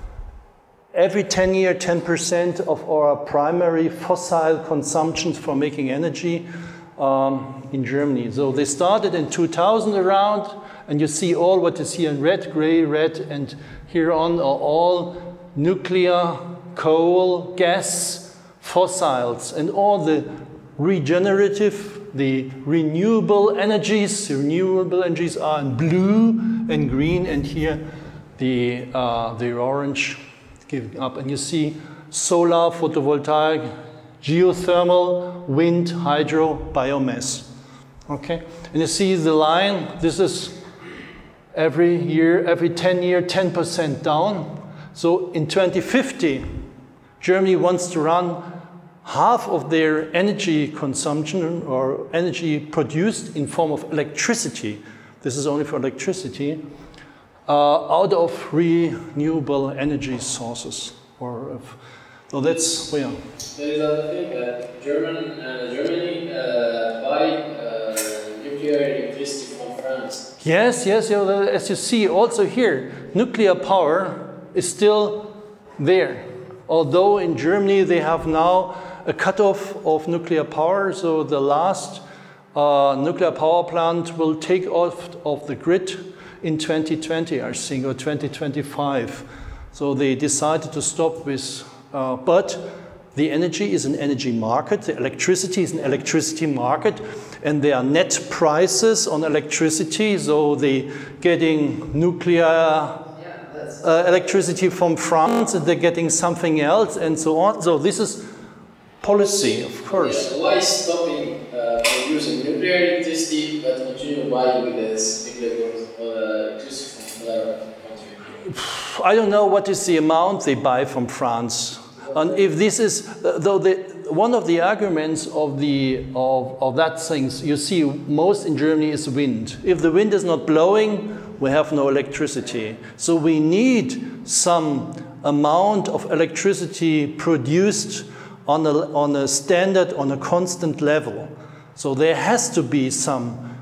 every ten year, ten percent of our primary fossil consumptions for making energy um, in Germany. So they started in two thousand around, and you see all what is here in red, gray, red, and here on are all nuclear, coal, gas, fossils, and all the regenerative, the renewable energies. The renewable energies are in blue and green, and here the, uh, the orange giving up. And you see solar, photovoltaic, geothermal, wind, hydro, biomass. Okay, and you see the line, this is every year, every ten year, ten percent down. So in twenty fifty, Germany wants to run half of their energy consumption or energy produced in form of electricity. This is only for electricity. Uh, out of renewable energy sources, or of, so that's well. There is another thing that German, uh, Germany uh, buy uh, nuclear Yes, yes, you know, as you see also here, nuclear power is still there. Although in Germany they have now a cutoff of nuclear power, so the last uh, nuclear power plant will take off of the grid in twenty twenty, I think, or twenty twenty-five. So they decided to stop with, uh, but the energy is an energy market, the electricity is an electricity market, and there are net prices on electricity, so they're getting nuclear uh, electricity from France, and they're getting something else, and so on. So this is policy, of course. Yeah, why stopping uh, producing nuclear electricity, but continue buying with this nuclear uh, electricity from other countries? I don't know what is the amount they buy from France. And if this is, though the, one of the arguments of, the, of, of that things you see most in Germany is wind. If the wind is not blowing, we have no electricity. So we need some amount of electricity produced on a, on a standard, on a constant level. So there has to be some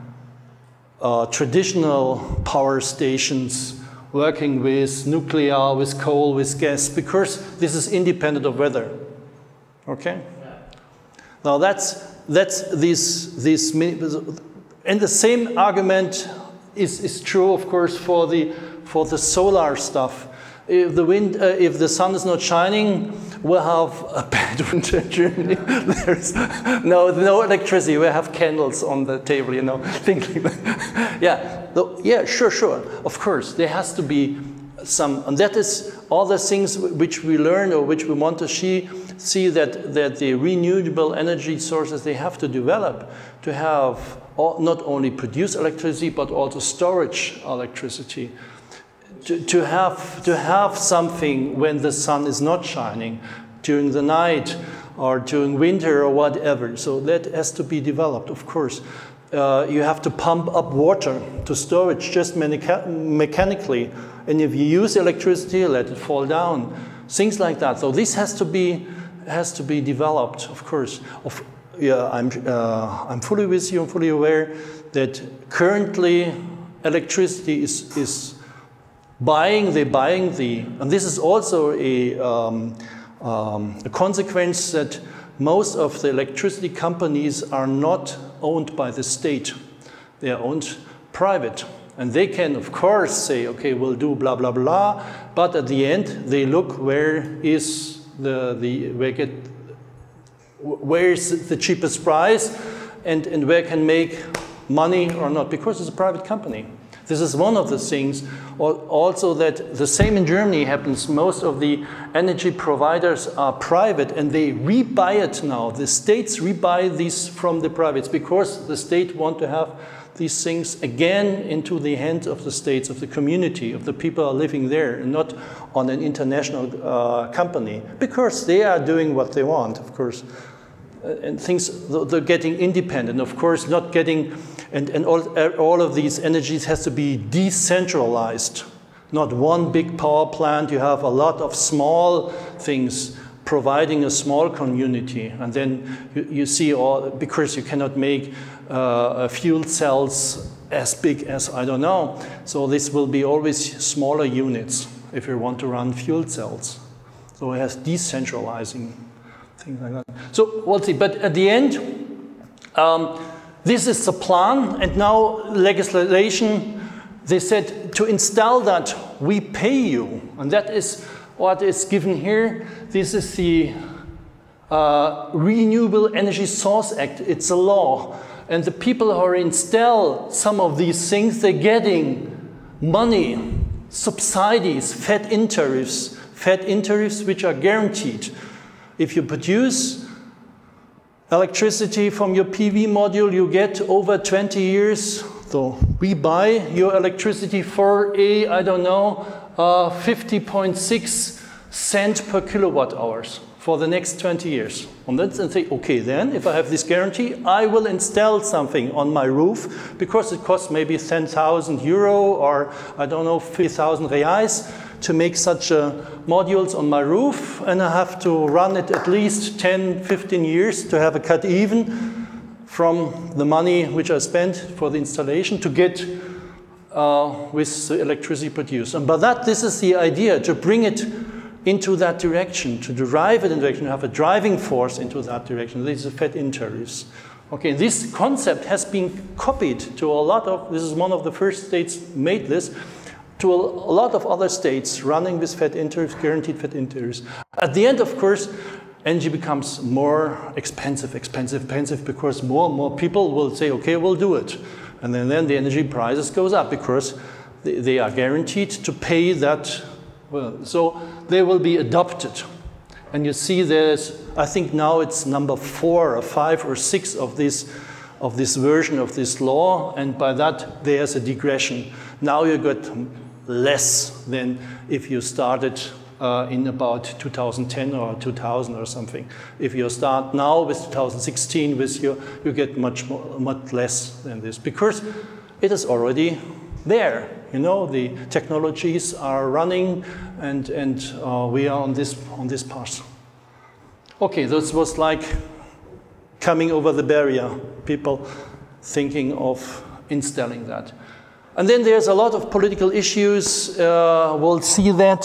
uh, traditional power stations working with nuclear, with coal, with gas, because this is independent of weather. Okay? Yeah. Now that's, that's this, this, and the same argument is, is true, of course, for the, for the solar stuff. If the wind, uh, if the sun is not shining, we'll have a bad winter in Germany. There's no, no electricity. We have candles on the table, you know, things like that. Yeah, the, yeah, sure, sure. Of course, there has to be some, and that is all the things which we learn or which we want to see, see that, that the renewable energy sources, they have to develop to have all, not only produce electricity, but also storage electricity. To, to, have, to have something when the sun is not shining, during the night or during winter or whatever. So that has to be developed, of course. Uh, you have to pump up water to storage just mecha mechanically. And if you use electricity, let it fall down. Things like that. So this has to be, has to be developed, of course. Of, yeah, I'm, uh, I'm fully with you, I'm fully aware that currently electricity is, is Buying, they're buying the, and this is also a, um, um, a consequence that most of the electricity companies are not owned by the state. They are owned private. And they can, of course, say, okay, we'll do blah, blah, blah, but at the end, they look where is the, the where, get, where is the cheapest price and, and where can make money or not, because it's a private company. This is one of the things. Also that the same in Germany happens. Most of the energy providers are private and they rebuy it now. The states rebuy these from the privates because the state want to have these things again into the hands of the states, of the community, of the people who are living there, and not on an international uh, company, because they are doing what they want, of course. And things, they're getting independent, of course, not getting, and, and all, all of these energies has to be decentralized. Not one big power plant, you have a lot of small things providing a small community. And then you, you see all, because you cannot make uh, fuel cells as big as, I don't know. So this will be always smaller units if you want to run fuel cells. So it has decentralizing. Things like that. So we'll see, but at the end, um, this is the plan, and now legislation, they said to install that, we pay you, and that is what is given here. This is the uh, Renewable Energy Source Act, it's a law, and the people who install some of these things, they're getting money, subsidies, fed-in tariffs, fed-in tariffs which are guaranteed. If you produce electricity from your P V module, you get over twenty years. So we buy your electricity for a, I don't know, uh, fifty point six cent per kilowatt hours for the next twenty years. And then say, okay, then if I have this guarantee, I will install something on my roof because it costs maybe ten thousand euro or I don't know, fifty thousand reais to make such uh, modules on my roof, and I have to run it at least ten, fifteen years to have a cut even from the money which I spent for the installation to get uh, with the electricity produced. And by that, this is the idea, to bring it into that direction, to drive it in direction, to have a driving force into that direction. These are fed-in tariffs. Okay, this concept has been copied to a lot of, this is one of the first states made this, to a, a lot of other states running with fed-in tariffs, guaranteed fed-in tariffs. At the end, of course, energy becomes more expensive, expensive, expensive, because more and more people will say, okay, we'll do it. And then, then the energy prices goes up because they, they are guaranteed to pay that. Well, so they will be adopted. And you see there's, I think now it's number four or five or six of this, of this version of this law. And by that, there's a digression. Now you got less than if you started uh, in about two thousand ten or two thousand or something. If you start now with two thousand sixteen, with your, you get much, more, much less than this, because it is already there. You know, the technologies are running, and, and uh, we are on this, on this path. Okay, this was like coming over the barrier, people thinking of installing that. And then there's a lot of political issues. Uh, we'll see that.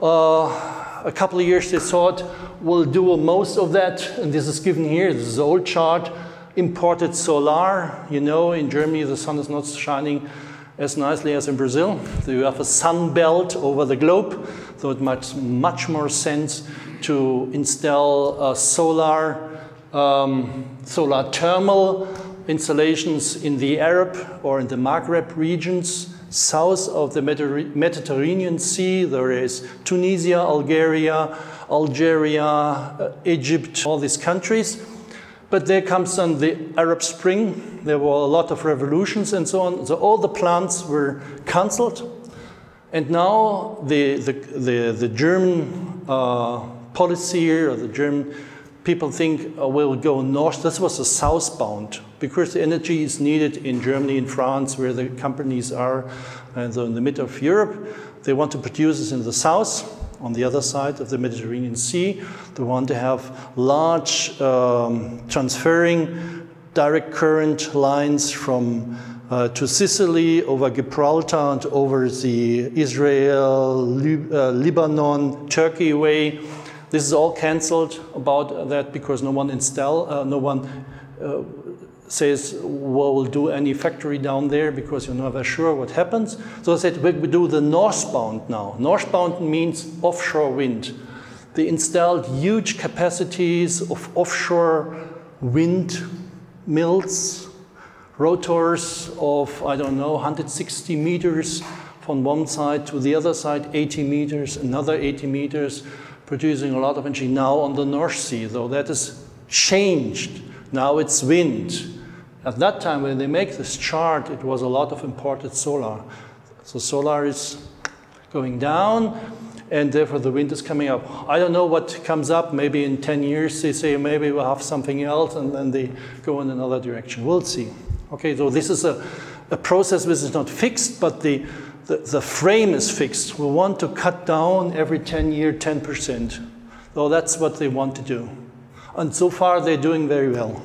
Uh, a couple of years they thought we'll do most of that, and this is given here. This is an old chart. Imported solar. You know, in Germany the sun is not shining as nicely as in Brazil. So you have a sun belt over the globe, so it makes much more sense to install uh, solar, um, solar thermal installations in the Arab or in the Maghreb regions, south of the Mediterranean Sea. There is Tunisia, Algeria, Algeria, uh, Egypt, all these countries. But there comes on the Arab Spring. There were a lot of revolutions and so on. So all the plants were cancelled. And now the, the, the, the German uh, policy or the German people think oh, we'll go north. This was a southbound, because the energy is needed in Germany and France, where the companies are, and so in the middle of Europe. They want to produce this in the south, on the other side of the Mediterranean Sea. They want to have large um, transferring direct current lines from uh, to Sicily, over Gibraltar, and over the Israel, Lib uh, Lebanon, Turkey way. This is all cancelled about that because no one install, uh, no one uh, says, well, we'll do any factory down there because you're never sure what happens. So I said, we do the northbound now. Northbound means offshore wind. They installed huge capacities of offshore wind mills, rotors of, I don't know, one hundred sixty meters from one side to the other side, eighty meters, another eighty meters, producing a lot of energy now on the North Sea. So that is changed. Now it's wind. At that time, when they make this chart, it was a lot of imported solar. So solar is going down, and therefore the wind is coming up. I don't know what comes up. Maybe in ten years they say maybe we'll have something else, and then they go in another direction. We'll see. Okay, so this is a, a process which is not fixed, but the, the, the frame is fixed. We want to cut down every ten years ten percent. So that's what they want to do. And so far they're doing very well.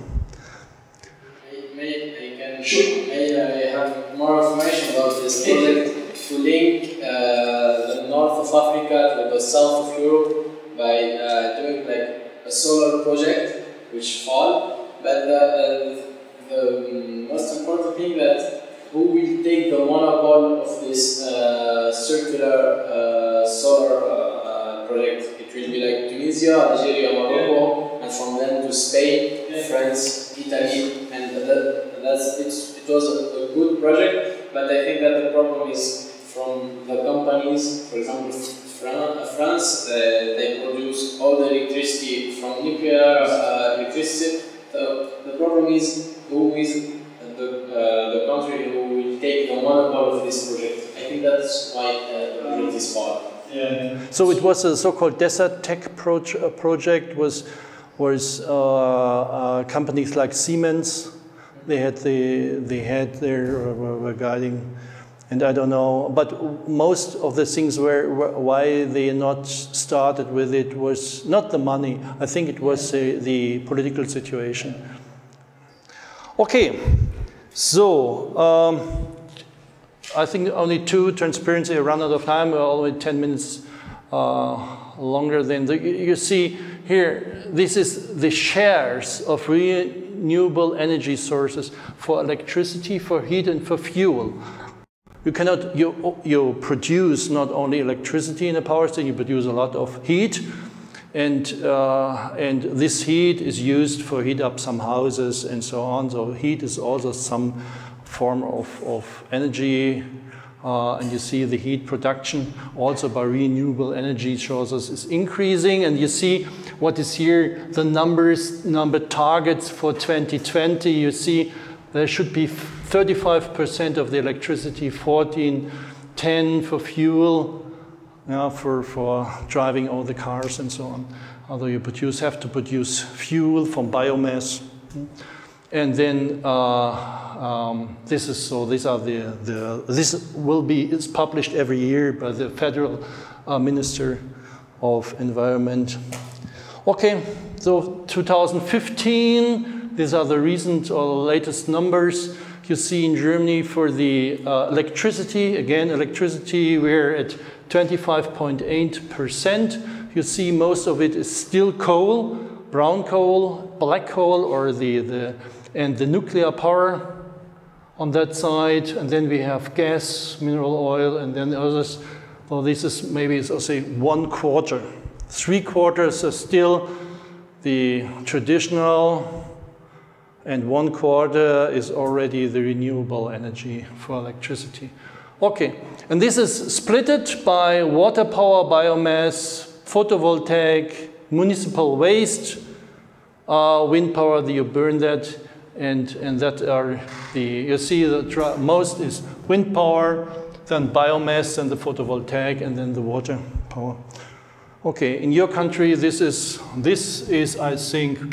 May I can may I have more information about this project to link uh, the north of Africa to the south of Europe by uh, doing like a solar project which fall, but the, uh, the most important thing that who will take the monopoly of this uh, circular uh, solar uh, project? It will be like Tunisia, Algeria, Morocco, and from then to Spain, France, Italy, and that, that's it's, it was a, a good project. But I think that the problem is from the companies. For example, France, uh, they produce all the electricity from nuclear uh, electricity. So the problem is who is the uh, the country who will take the monopoly of this project. I think that's why uh, the project is small. Yeah. So it was a so-called Desert Tech pro project. Was was uh, uh, companies like Siemens. They had the they had their uh, were guiding, and I don't know. But most of the things were, were why they not started with it was not the money. I think it was uh, the political situation. Okay, so. Um, I think only two, transparency, I run out of time, we're only ten minutes uh, longer than the, you see here, this is the shares of renewable energy sources for electricity, for heat, and for fuel. You cannot, you, you produce not only electricity in a power station, you produce a lot of heat, and, uh, and this heat is used for heat up some houses and so on. So heat is also some form of, of energy, uh, and you see the heat production also by renewable energy sources is increasing, and you see what is here, the numbers, number targets for twenty twenty, you see there should be thirty-five percent of the electricity, fourteen, ten for fuel, yeah, for, for driving all the cars and so on. Although you produce, have to produce fuel from biomass. And then uh, um, this is, so these are the, the, this will be, it's published every year by the Federal uh, Minister of Environment. Okay, so two thousand fifteen, these are the recent or latest numbers. You see in Germany for the uh, electricity, again, electricity, we're at twenty-five point eight percent. You see most of it is still coal, brown coal, black coal, or the, the, and the nuclear power on that side. And then we have gas, mineral oil, and then others. Well, this is maybe, I'll say, one quarter. Three quarters are still the traditional, and one quarter is already the renewable energy for electricity. Okay, and this is splitted by water power, biomass, photovoltaic, municipal waste, uh, wind power, you burn that, and, and that are the, you see the most is wind power, then biomass, then the photovoltaic, and then the water power. Okay, in your country, this is, this is I think,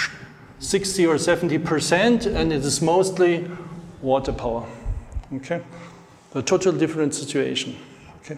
sixty or seventy percent, and it is mostly water power. Okay, a total different situation. Okay.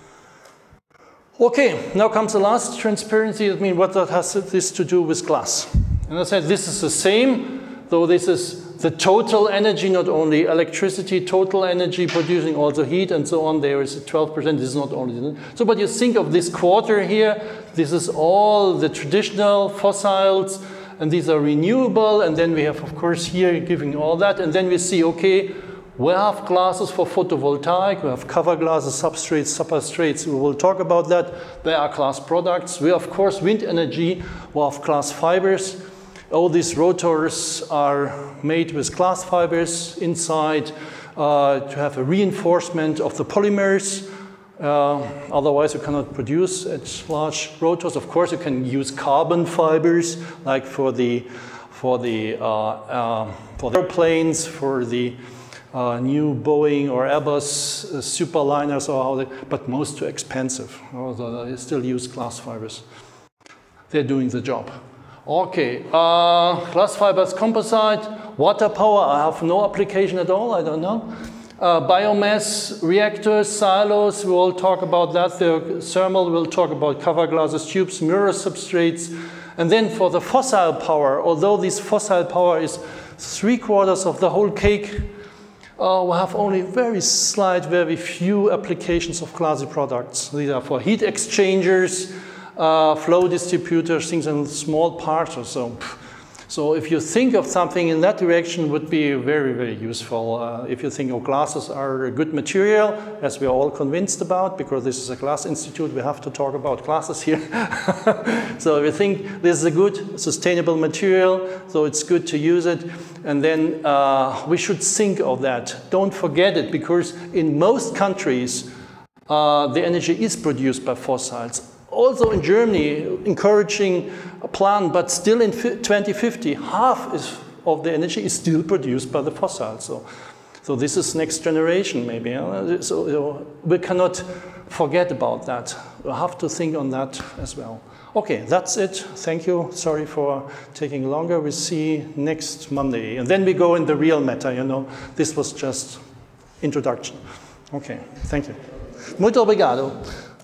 Okay, now comes the last transparency. I mean, what that has this to do with glass? And I said this is the same, though this is the total energy, not only electricity, total energy producing also heat and so on. There is twelve percent. This is not only so, but you think of this quarter here. This is all the traditional fossils. And these are renewable, and then we have, of course, here giving all that, and then we see, okay, we have glasses for photovoltaic, we have cover glasses, substrates, substrates, we will talk about that. They are glass products. We, of course, wind energy, we have glass fibers. All these rotors are made with glass fibers inside uh, to have a reinforcement of the polymers. Uh, otherwise, you cannot produce at large rotors. Of course, you can use carbon fibers, like for the for the uh, uh, for the airplanes, for the uh, new Boeing or Airbus uh, superliners, or how they, but most too expensive. Although they still use glass fibers. They're doing the job. Okay, uh, glass fibers, composite, water power. I have no application at all. I don't know. Uh, biomass reactors, silos, we will talk about that. The thermal, we'll talk about cover glasses, tubes, mirror substrates. And then for the fossil power, although this fossil power is three quarters of the whole cake, uh, we have only very slight, very few applications of glassy products. These are for heat exchangers, uh, flow distributors, things in small parts or so. So if you think of something in that direction, would be very, very useful. Uh, if you think of glasses are a good material, as we are all convinced about, because this is a glass institute, we have to talk about glasses here. So if you think this is a good, sustainable material, so it's good to use it, and then uh, we should think of that. Don't forget it, because in most countries, uh, the energy is produced by fossils. Also in Germany, encouraging a plan, but still in twenty fifty, half is, of the energy is still produced by the fossils. So, so this is next generation, maybe. Uh, so you know, we cannot forget about that. We have to think on that as well. Okay, that's it. Thank you. Sorry for taking longer. We see next Monday, and then we go in the real matter. You know, this was just introduction. Okay, thank you. Muito obrigado.